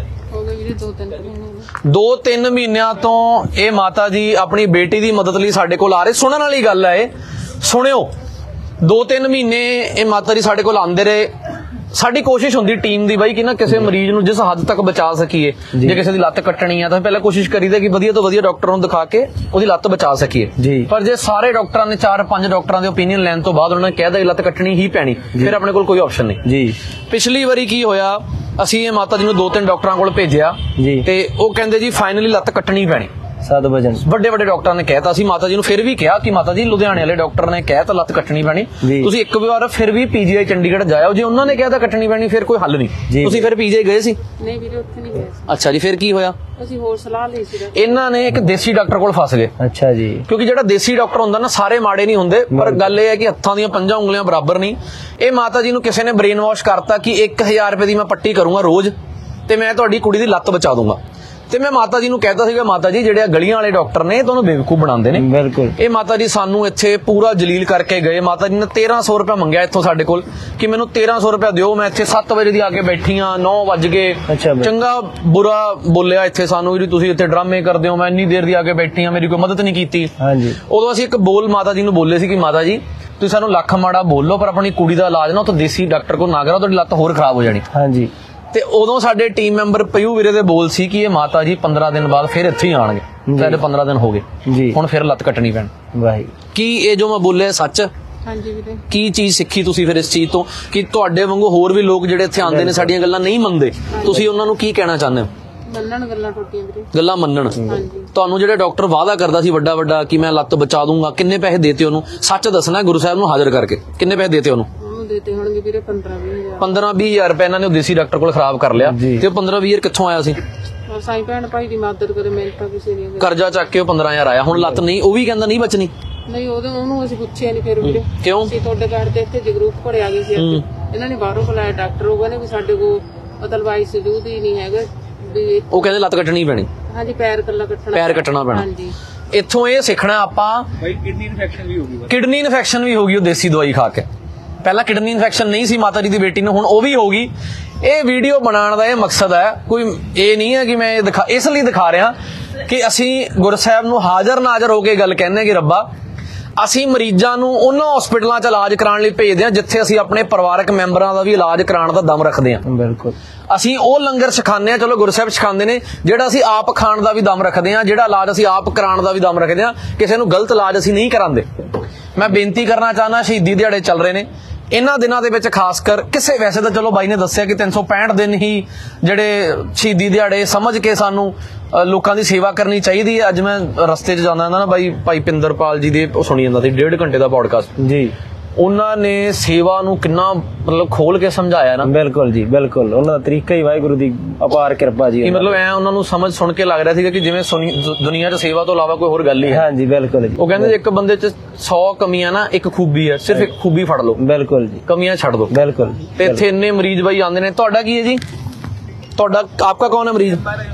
ਦੋ ਤਿੰਨ ਮਹੀਨਿਆਂ ਤੋਂ ਇਹ ਮਾਤਾ ਜੀ ਆਪਣੀ ਬੇਟੀ ਦੀ ਮਦਦ ਲਈ ਸਾਡੇ ਕੋਲ ਆ ਰਹੇ। ਸੁਣਨ ਵਾਲੀ ਗੱਲ ਹੈ ਇਹ, ਸੁਣਿਓ। ਦੋ ਤਿੰਨ ਮਹੀਨੇ ਇਹ ਮਾਤਾ ਜੀ ਸਾਡੇ ਕੋਲ ਆਉਂਦੇ ਰਹੇ। ਸਾਡੀ ਕੋਸ਼ਿਸ਼ ਹੁੰਦੀ ਟੀਮ ਦੀ ਬਾਈ ਕਿ ਨਾ ਕਿਸੇ ਮਰੀਜ਼ ਨੂੰ ਜਿਸ ਹੱਦ ਤੱਕ ਬਚਾ ਸਕੀਏ। ਜੇ ਕਿਸੇ ਦੀ ਲੱਤ ਕੱਟਣੀ ਆ ਤਾਂ ਪਹਿਲਾਂ ਕੋਸ਼ਿਸ਼ ਕਰੀਦਾ ਕਿ ਵਧੀਆ ਤੋਂ ਵਧੀਆ ਡਾਕਟਰ ਨੂੰ ਦਿਖਾ ਕੇ ਉਹਦੀ ਲੱਤ ਬਚਾ ਸਕੀਏ। ਪਰ ਜੇ ਸਾਰੇ ਡਾਕਟਰਾਂ ਨੇ ਚਾਰ ਪੰਜ ਡਾਕਟਰਾਂ ਦੇ ਓਪੀਨੀਅਨ ਲੈਣ ਤੋਂ ਬਾਅਦ ਉਹਨਾਂ ਨੇ ਕਹਿ ਦਿੱਤਾ ਲੱਤ ਕੱਟਣੀ ਹੀ ਪੈਣੀ, ਫਿਰ ਆਪਣੇ ਕੋਲ ਕੋਈ ਆਪਸ਼ਨ ਨਹੀਂ ਜੀ। ਪਿਛਲੀ ਵਾਰੀ ਕੀ ਹੋਇਆ, ਅਸੀਂ ਇਹ ਮਾਤਾ ਜੀ ਨੂੰ ਦੋ ਤਿੰਨ ਡਾਕਟਰਾਂ ਕੋਲ ਭੇਜਿਆ ਤੇ ਉਹ ਕਹਿੰਦੇ ਜੀ ਫਾਈਨਲੀ ਲੱਤ ਕੱਟਣੀ ਪੈਣੀ। ਸਦ ਵਜਨ ਵੱਡੇ ਵੱਡੇ ਡਾਕਟਰਾਂ ਨੇ ਕਹਿਤਾ ਸੀ ਮਾਤਾ ਜੀ ਨੂੰ, ਫਿਰ ਵੀ ਕਿਹਾ ਕਿ ਮਾਤਾ ਜੀ ਲੁਧਿਆਣੇ ਵਾਲੇ ਡਾਕਟਰ ਨੇ ਕਹਿਤਾ ਲੱਤ ਕੱਟਣੀ ਪੈਣੀ, ਤੁਸੀਂ ਇੱਕ ਵਾਰ ਫਿਰ ਵੀ ਪੀਜੀਆਈ ਚੰਡੀਗੜ੍ਹ ਜਾਇਓ। ਜੇ ਉਹਨਾਂ ਨੇ ਕਿਹਾ ਤਾਂ ਕੱਟਣੀ ਪੈਣੀ ਫਿਰ ਕੋਈ ਹੱਲ ਨਹੀਂ। ਤੁਸੀਂ ਫਿਰ ਪੀਜੀਆਈ ਗਏ ਸੀ? ਨਹੀਂ ਵੀਰੇ, ਉੱਥੇ ਨਹੀਂ ਗਏ ਸੀ। ਅੱਛਾ ਜੀ, ਫਿਰ ਕੀ ਹੋਇਆ? ਅਸੀਂ ਹੋਰ ਸਲਾਹ ਲਈ ਸੀ। ਇਹਨਾਂ ਨੇ ਇੱਕ ਦੇਸੀ ਡਾਕਟਰ ਕੋਲ ਫਸ ਗਏ। ਅੱਛਾ ਜੀ। ਕਿਉਂਕਿ ਜਿਹੜਾ ਦੇਸੀ ਡਾਕਟਰ ਹੁੰਦਾ ਨਾ, ਸਾਰੇ ਮਾੜੇ ਨਹੀਂ ਹੁੰਦੇ, ਪਰ ਗੱਲ ਇਹ ਹੈ ਕਿ ਹੱਥਾਂ ਦੀਆਂ ਪੰਜਾਂ ਉਂਗਲੀਆਂ ਬਰਾਬਰ ਨਹੀਂ। ਇਹ ਮਾਤਾ ਜੀ ਨੂੰ ਕਿਸੇ ਨੇ ਬ੍ਰੇਨ ਵਾਸ਼ ਕਰਤਾ ਕਿ ਇੱਕ ਹਜ਼ਾਰ ਰੁਪਏ ਦੀ ਮੈਂ ਪੱਟੀ ਕਰੂੰਗਾ ਰੋਜ਼ ਤੇ ਮੈਂ ਤੁਹਾਡੀ ਕੁੜੀ ਦੀ ਲੱਤ ਬਚਾ ਦੂੰਗਾ। ਤੇ ਮੈਂ ਮਾਤਾ ਜੀ ਨੂੰ ਕਹਿਤਾ ਸੀਗਾ, ਮਾਤਾ ਜੀ ਜਿਹੜੇ ਗਲੀਆਂ ਵਾਲੇ ਡਾਕਟਰ ਨੇ ਤੁਹਾਨੂੰ ਬੇਵਕੂਫ ਬਣਾਉਂਦੇ ਨੇ। ਬਿਲਕੁਲ। ਇਹ ਮਾਤਾ ਜੀ ਸਾਨੂੰ ਇੱਥੇ ਪੂਰਾ ਜਲੀਲ ਕਰਕੇ ਗਏ। ਮਾਤਾ ਜੀ ਨੇ ਤੇਰਾਂ ਸੌ ਰੁਪਏ ਮੰਗਿਆ ਇੱਥੋਂ ਸਾਡੇ ਕੋਲ ਕਿ ਮੈਨੂੰ ਤੇਰਾਂ ਸੌ ਰੁਪਏ ਦਿਓ। ਮੈਂ ਇੱਥੇ ਸੱਤ ਵਜੇ ਦੀ ਆ ਕੇ ਬੈਠੀ ਆ, ਨੌ ਵੱਜ ਗਏ। ਚੰਗਾ ਬੁਰਾ ਬੋਲਿਆ ਇੱਥੇ ਸਾਨੂੰ ਵੀ ਤੁਸੀਂ ਇੱਥੇ ਡਰਾਮੇ ਕਰਦੇ ਹੋ, ਮੈਂ ਇੰਨੀ ਦੇਰ ਦੀ ਆ ਕੇ ਬੈਠੀ ਆ, ਮੇਰੀ ਕੋਈ ਮਦਦ ਨਹੀਂ ਕੀਤੀ। ਹਾਂਜੀ। ਉਦੋਂ ਅਸੀਂ ਇੱਕ ਬੋਲ ਮਾਤਾ ਜੀ ਨੂੰ ਬੋਲੇ ਸੀ ਕਿ ਮਾਤਾ ਜੀ ਤੁਸੀਂ ਸਾਨੂੰ ਲੱਖ ਮਾੜਾ ਬੋਲੋ ਪਰ ਆਪਣੀ ਕੁੜੀ ਦਾ ਇਲਾਜ ਨਾ ਉੱਥੇ ਦੇਸੀ ਡਾਕਟਰ ਕੋਲ ਨਾ ਕਰਾਓ, ਤੁਹਾਡੀ ਲੱਤ ਹੋਰ ਖਰਾਬ ਹੋ ਜਾਣੀ। ਹਾਂਜੀ। ਤੇ ਉਦੋਂ ਸਾਡੇ ਟੀਮ ਮੈਂਬਰ ਪਯੂ ਵੀਰੇ ਦੇ ਬੋਲ ਸੀ ਕਿ ਇਹ ਮਾਤਾ ਜੀ ਪੰਦਰਾਂ ਦਿਨ ਬਾਅਦ ਫਿਰ ਇੱਥੇ ਹੀ ਆਣਗੇ। ਸਾਡੇ ਪੰਦਰਾਂ ਦਿਨ ਹੋ ਗਏ ਜੀ, ਹੁਣ ਫਿਰ ਲੱਤ ਕੱਟਣੀ ਪੈਣੀ। ਵਾਹੀ ਕੀ ਇਹ ਜੋ ਮੈਂ ਬੋਲਿਆ ਸੱਚ? ਹਾਂਜੀ ਵੀਰੇ। ਕੀ ਚੀਜ਼ ਸਿੱਖੀ ਤੁਸੀਂ ਫਿਰ ਇਸ ਚੀਜ਼ ਤੋਂ ਕਿ ਤੁਹਾਡੇ ਵਾਂਗੂ ਹੋਰ ਵੀ ਲੋਕ ਜਿਹੜੇ ਇੱਥੇ ਆਉਂਦੇ ਨੇ ਸਾਡੀਆਂ ਗੱਲਾਂ ਨਹੀਂ ਮੰਨਦੇ, ਤੁਸੀਂ ਉਹਨਾਂ ਨੂੰ ਕੀ ਕਹਿਣਾ ਚਾਹੁੰਦੇ ਹੋ? ਮੰਨਣ ਗੱਲਾਂ ਟੁੱਟੀਆਂ ਵੀਰੇ, ਗੱਲਾਂ ਮੰਨਣ। ਤੁਹਾਨੂੰ ਜਿਹੜੇ ਡਾਕਟਰ ਵਾਅਦਾ ਕਰਦਾ ਸੀ ਵੱਡਾ ਵੱਡਾ ਕਿ ਮੈਂ ਲੱਤ ਬਚਾ ਦੂੰਗਾ, ਕਿੰਨੇ ਪੈਸੇ ਦੇਤੇ ਉਹਨੂੰ? ਸੱਚ ਦੱਸਣਾ ਗੁਰੂ ਸਾਹਿਬ ਨੂੰ ਹਾਜ਼ਰ ਕਰਕੇ, ਕਿੰਨੇ ਪੈਸੇ ਦੇਤੇ ਉਹਨੂੰ? ਦੇਤੇ ਹੋਣਗੇ ਵੀਰੇ ਪੰਦਰਾਂ ਵੀਹ ਹਜ਼ਾਰ। ਪੰਦਰਾਂ ਵੀਹ ਹਜ਼ਾਰ ਰੁਪਏ ਇਹਨਾਂ ਨੇ ਦੇਸੀ ਡਾਕਟਰ ਕੋਲ ਖਰਾਬ ਕਰ ਲਿਆ ਤੇ ਉਹ ਪੰਦਰਾਂ ਵੀਹ ਹਜ਼ਾਰ ਕਿੱਥੋਂ ਆਇਆ ਸੀ? ਸਾਈਂ ਭੈਣ ਭਾਈ ਦੀ ਮਦਦ ਕਰੇ, ਮਿਹਨਤ ਤਾਂ ਕਿਸੇ ਦੀ ਕਰਜ਼ਾ ਚੱਕ ਕੇ ਉਹ ਪੰਦਰਾਂ ਹਜ਼ਾਰ ਆਇਆ। ਹੁਣ ਲੱਤ ਨਹੀਂ, ਉਹ ਵੀ ਕਹਿੰਦਾ ਨਹੀਂ ਬਚਣੀ। ਨਹੀਂ ਉਹਦੇ ਉਹਨੂੰ ਅਸੀਂ ਪੁੱਛਿਆ ਨਹੀਂ ਫਿਰ ਵੀਰੇ। ਕਿਉਂ? ਅਸੀਂ ਤੁਹਾਡੇ ਘਰ ਦੇ ਇੱਥੇ ਜਗਰੂਪ ਪੜੇ ਆ ਗਏ ਸੀ। ਇਹਨਾਂ ਨੇ ਬਾਹਰੋਂ ਬੁਲਾਇਆ ਡਾਕਟਰ, ਉਹ ਕਹਿੰਦੇ ਵੀ ਸਾਡੇ ਕੋਲ ਮਤਲਬ ਆਈ ਸਜੂਦ ਹੀ ਨਹੀਂ ਹੈਗਾ ਵੀ ਉਹ ਕਹਿੰਦੇ ਲੱਤ ਕੱਟਣੀ ਪੈਣੀ। ਹਾਂਜੀ, ਪੈਰ ਕੱਲਾ ਕੱਟਣਾ, ਪੈਰ ਕੱਟਣਾ ਪੈਣਾ। ਹਾਂਜੀ। ਇੱਥੋਂ ਇਹ ਸਿੱਖਣਾ ਆਪਾਂ। ਭਾਈ ਕਿਡਨੀ ਇਨਫੈਕਸ਼ਨ ਵੀ ਹੋ ਗਈ। ਕਿਡਨੀ ਇਨਫੈਕਸ਼ਨ ਵੀ ਹੋ ਗਈ ਉਹ ਦੇਸੀ ਦਵਾਈ ਖਾ ਕੇ। ਪਹਿਲਾਂ ਕਿਡਨੀ ਇਨਫੈਕਸ਼ਨ ਨਹੀਂ ਸੀ ਮਾਤਾ ਜੀ ਦੀ ਬੇਟੀ ਨੂੰ, ਹੁਣ ਉਹ ਵੀ ਹੋ ਗਈ। ਇਹ ਵੀਡੀਓ ਬਣਾਉਣ ਦਾ ਇਹ ਮਕਸਦ ਹੈ, ਕੋਈ ਇਹ ਨਹੀਂ ਹੈ ਕਿ ਮੈਂ ਇਹ ਦਿਖਾ ਇਸ ਲਈ ਦਿਖਾ ਰਿਹਾ ਕਿ ਅਸੀਂ ਗੁਰਸਾਹਿਬ ਨੂੰ ਹਾਜ਼ਰ ਨਾਜ਼ਰ ਹੋ ਕੇ ਗੱਲ ਕਹਿੰਦੇ ਕਿ ਰੱਬਾ ਅਸੀਂ ਮਰੀਜ਼ਾਂ ਨੂੰ ਉਹਨਾਂ ਹਸਪੀਟਲਾਂ 'ਚ ਇਲਾਜ ਕਰਾਉਣ ਲਈ ਭੇਜਦੇ ਹਾਂ ਜਿੱਥੇ ਅਸੀਂ ਆਪਣੇ ਪਰਿਵਾਰਕ ਮੈਂਬਰਾਂ ਦਾ ਵੀ ਇਲਾਜ ਕਰਾਉਣ ਦਾ ਦਮ ਰੱਖਦੇ ਹਾਂ। ਬਿਲਕੁਲ। ਅਸੀਂ ਉਹ ਲੰਗਰ ਸਿਖਾਉਂਦੇ ਹਾਂ, ਚਲੋ ਗੁਰਸਾਹਿਬ ਸਿਖਾਉਂਦੇ ਨੇ, ਜਿਹੜਾ ਅਸੀਂ ਆਪ ਖਾਣ ਦਾ ਵੀ ਦਮ ਰੱਖਦੇ ਹਾਂ, ਜਿਹੜਾ ਇਲਾਜ ਅਸੀਂ ਆਪ ਕਰਾਉਣ ਦਾ ਵੀ ਦਮ ਰੱਖਦੇ ਹਾਂ। ਕਿਸੇ ਨੂੰ ਗਲਤ ਇਲਾਜ ਅਸੀਂ ਨਹੀਂ ਕਰਾਉਂਦੇ। ਮੈਂ ਬੇਨਤੀ ਕਰਨਾ ਚਾਹੁੰਦਾ, ਸ਼ਹੀਦੀ ਦਿਹਾੜੇ ਚੱਲ ਰਹੇ ਨੇ, ਇਹਨਾਂ ਦਿਨਾਂ ਦੇ ਵਿੱਚ ਖਾਸ ਕਰ ਕਿਸੇ, ਵੈਸੇ ਤਾਂ ਚਲੋ ਬਾਈ ਨੇ ਦੱਸਿਆ ਕਿ ਤਿੰਨ ਸੌ ਪੈਂਹਠ ਦਿਨ ਹੀ ਜਿਹੜੇ ਸ਼ਹੀਦੀ ਦਿਹਾੜੇ ਸਮਝ ਕੇ ਸਾਨੂੰ ਲੋਕਾਂ ਦੀ ਸੇਵਾ ਕਰਨੀ ਚਾਹੀਦੀ ਹੈ। ਅੱਜ ਮੈਂ ਰਸਤੇ 'ਚ ਜਾਂਦਾ ਨਾ ਬਾਈ ਭਾਈ ਪਿੰਦਰਪਾਲ ਜੀ ਦੇ ਉਹ ਸੁਣੀ ਜਾਂਦਾ ਸੀ ਡੇਢ ਘੰਟੇ ਦਾ ਪੋਡਕਾਸਟ ਜੀ। ਉਹਨਾਂ ਨੇ ਸੇਵਾ ਨੂੰ ਕਿੰਨਾ ਮਤਲਬ ਖੋਲ ਕੇ ਸਮਝਾਇਆ ਨਾ। ਬਿਲਕੁਲ ਜੀ, ਬਿਲਕੁਲ। ਉਹਨਾਂ ਦਾ ਤਰੀਕਾ ਹੀ ਵਾਹਿਗੁਰੂ ਦੀ ਅਪਾਰ ਕਿਰਪਾ ਜੀ। ਮਤਲਬ ਐ ਉਹਨਾਂ ਨੂੰ ਸਮਝ ਸੁਣ ਕੇ ਲੱਗ ਰਿਹਾ ਸੀਗਾ ਕਿ ਜਿਵੇਂ ਦੁਨੀਆ 'ਚ ਸੇਵਾ ਤੋਂ ਇਲਾਵਾ ਕੋਈ ਹੋਰ ਗੱਲ ਹੀ ਹੈ। ਹਾਂਜੀ ਬਿਲਕੁਲ ਜੀ। ਉਹ ਕਹਿੰਦੇ ਇੱਕ ਬੰਦੇ 'ਚ ਸੌ ਕਮੀਆਂ ਨਾ ਇੱਕ ਖੂਬੀ ਹੈ, ਸਿਰਫ ਇੱਕ ਖੂਬੀ ਫੜ ਲਓ। ਬਿਲਕੁਲ ਜੀ, ਕਮੀਆਂ ਛੱਡ ਦਿਓ। ਬਿਲकुल। ਤੇ ਇੱਥੇ ਇੰਨੇ ਮਰੀਜ਼ ਬਾਈ ਆਉਂਦੇ ਨੇ। ਤੁਹਾਡਾ ਕੀ ਹੈ ਜੀ? ਤੁਹਾਡਾ ਆਪਕਾ ਕੌਣ ਹੈ ਮਰੀਜ਼?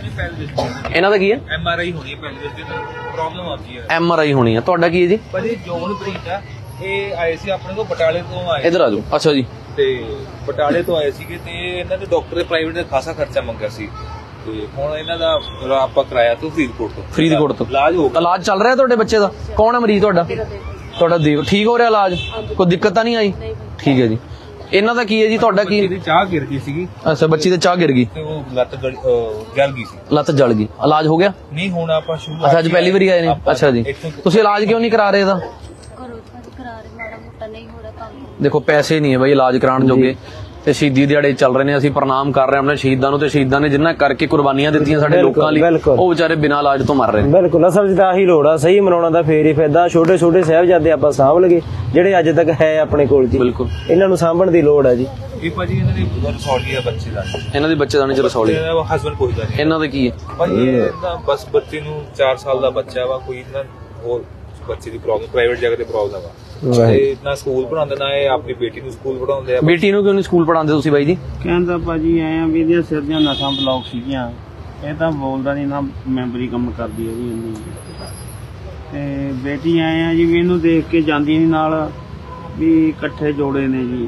ਇਹਨਾਂ ਦਾ ਕੀ ਹੈ? ਐਮ ਆਰ ਆਈ ਹੋਣੀ ਹੈ, ਪੈਲਵਿਸ ਦੀ ਪ੍ਰੋਬਲਮ ਆਉਂਦੀ ਹੈ। ਐਮ ਆਰ ਆਈ ਹੋਣੀ ਹੈ। ਤੁਹਾਡਾ ਕੀ ਹੈ ਜੀ? ਭਾਜੀ ਜੋਨਪ੍ਰੀਤ ਆ, ਇਹ ਆਏ ਸੀ ਆਪਣੇ ਕੋਲ ਬਟਾਲੇ ਤੋਂ ਆਏ। ਇਧਰ ਆ ਜਾਓ। ਅੱਛਾ ਜੀ। ਤੇ ਬਟਾਲੇ ਤੋਂ ਆਏ ਸੀਗੇ ਤੇ ਇਹਨਾਂ ਨੇ ਡਾਕਟਰ ਦੇ ਪ੍ਰਾਈਵੇਟ ਦਾ ਖਾਸਾ ਖਰਚਾ ਮੰਗਿਆ ਸੀ ਤੇ ਹੁਣ ਇਹਨਾਂ ਦਾ ਆਪਾਂ ਕਰਾਇਆ ਤੋਂ ਫਰੀਦਕੋਟ ਤੋਂ ਫਰੀਦਕੋਟ ਤੋਂ ਇਲਾਜ ਹੋ ਗਿਆ। ਇਲਾਜ ਚੱਲ ਰਿਹਾ ਤੁਹਾਡੇ ਬੱਚੇ ਦਾ? ਕੌਣ ਹੈ ਮਰੀਜ਼ ਤੁਹਾਡਾ? ਤੁਹਾਡਾ ਦੇਵ। ਠੀਕ ਹੋ ਰਿਹਾ ਇਲਾਜ? ਕੋਈ ਦਿੱਕਤ ਤਾਂ ਨਹੀਂ ਆਈ? ਠੀਕ ਹੈ ਜੀ। ਇਹਨਾਂ ਦਾ ਕੀ ਹੈ ਜੀ? ਤੁਹਾਡਾ ਕੀ? ਇਹਦੀ ਚਾਹ ਗਿਰ ਗਈ ਸੀਗੀ। ਅੱਛਾ, ਬੱਚੀ ਤੇ ਚਾਹ ਗਿਰ ਗਈ ਤੇ ਉਹ ਲੱਤ ਗਲ ਗਲ ਗਈ ਸੀ। ਲੱਤ ਜਲ ਗਈ। ਇਲਾਜ ਹੋ ਗਿਆ? ਨਹੀਂ ਹੁਣ ਆਪਾਂ ਸ਼ੁਰੂ ਅੱਛਾ, ਅੱਜ ਪਹਿਲੀ ਵਾਰੀ ਆਏ ਨੇ? ਅੱਛਾ ਜੀ। ਤੁਸੀਂ ਇਲਾਜ ਕਿਉਂ ਨਹੀਂ ਕਰਾ ਰਹੇ ਇਹਦਾ? ਦੇਖੋ ਪੈਸੇ ਨਹੀਂ ਹੈ ਬਾਈ ਇਲਾਜ ਕਰਾਉਣ ਜੋਗੇ, ਤੇ ਸ਼ਹੀਦੀ ਦਿਹਾੜੇ ਚੱਲ ਰਹੇ ਨੇ। ਅਸੀਂ ਪ੍ਰਣਾਮ ਕਰ ਰਹੇ ਹਾਂ ਆਪਣੇ ਸ਼ਹੀਦਾਂ ਨੂੰ, ਤੇ ਸ਼ਹੀਦਾਂ ਨੇ ਜਿਨ੍ਹਾਂ ਕਰਕੇ ਕੁਰਬਾਨੀਆਂ ਦਿੱਤੀਆਂ ਸਾਡੇ ਲੋਕਾਂ ਲਈ, ਉਹ ਵਿਚਾਰੇ ਬਿਨਾਂ ਇਲਾਜ ਤੋਂ ਮਰ ਰਹੇ ਨੇ। ਬਿਲਕੁਲ, ਅਸਲ 'ਚ ਤਾਂ ਆਹੀ ਲੋੜ ਆ, ਸਹੀ ਮਨਾਉਣਾ ਦਾ ਫੇਰ ਹੀ ਫਾਇਦਾ। ਛੋਟੇ ਛੋਟੇ ਸਾਹਿਬਜ਼ਾਦੇ ਆਪਾਂ ਸਾਂਭ ਲਗੇ ਜਿਹੜੇ ਅੱਜ ਤੱਕ ਹੈ ਆਪਣੇ ਕੋਲ ਜੀ। ਬਿਲਕੁਲ, ਇਹਨਾਂ ਨੂੰ ਸਾਂਭਣ ਦੀ ਲੋੜ ਆ ਜੀ। ਇਹ ਭਾਜੀ ਇਹਨਾਂ ਦੀ ਰਸੌਲੀ ਦਾ ਬੱਚੇ ਦਾ, ਇਹਨਾਂ ਦੇ ਬੱਚੇ ਦਾ ਨਹੀਂ ਰਸੌਲੀ, ਹਸਬੰਡ ਪੁੱਛਦਾ ਨਹੀਂ। ਇਹਨਾਂ ਦਾ ਕੀ ਹੈ ਭਾਜੀ? ਇਹਦਾ ਬਸ ਬੱਚੇ ਨੂੰ ਚਾਰ ਸਾਲ ਦਾ ਬੱਚਾ ਵਾ, ਕੋਈ ਨਾ ਹੋਰ ਬੱਚੇ ਦੀ ਪ੍ਰੋਬਲਮ, ਪ੍ਰਾਈਵੇਟ ਜਗ੍ਹਾ ਤੇ ਪ੍ਰੋਬਲਮ ਆ। ਤੇ ਨਾ ਸਕੂਲ ਪੜਾਉਂਦੇ, ਨਾ ਇਹ ਆਪਣੀ ਬੇਟੀ ਨੂੰ ਸਕੂਲ ਪੜਾਉਂਦੇ ਆ। ਬੇਟੀ ਨੂੰ ਕਿਉਂ ਨਹੀਂ ਸਕੂਲ ਪੜਾਉਂਦੇ ਤੁਸੀਂ ਬਾਈ ਜੀ? ਕਹਿੰਦਾ ਭਾਜੀ ਐ ਆ ਵੀ ਇਹਦੀਆਂ ਸਿਰ ਦੀਆਂ ਨਸਾਂ ਬਲੌਕ ਸੀਗੀਆਂ, ਇਹ ਤਾਂ ਬੋਲਦਾ ਨਹੀਂ ਨਾ, ਮੈਂਬਰੀ ਕੰਮ ਕਰਦੀ ਹੈ ਵੀ ਇੰਨੀ। ਤੇ ਬੇਟੀ ਐ ਆ ਜੀ ਵੀ ਇਹਨੂੰ ਦੇਖ ਕੇ ਜਾਂਦੀ ਨਹੀਂ ਨਾਲ, ਵੀ ਇਕੱਠੇ ਜੋੜੇ ਨੇ ਜੀ,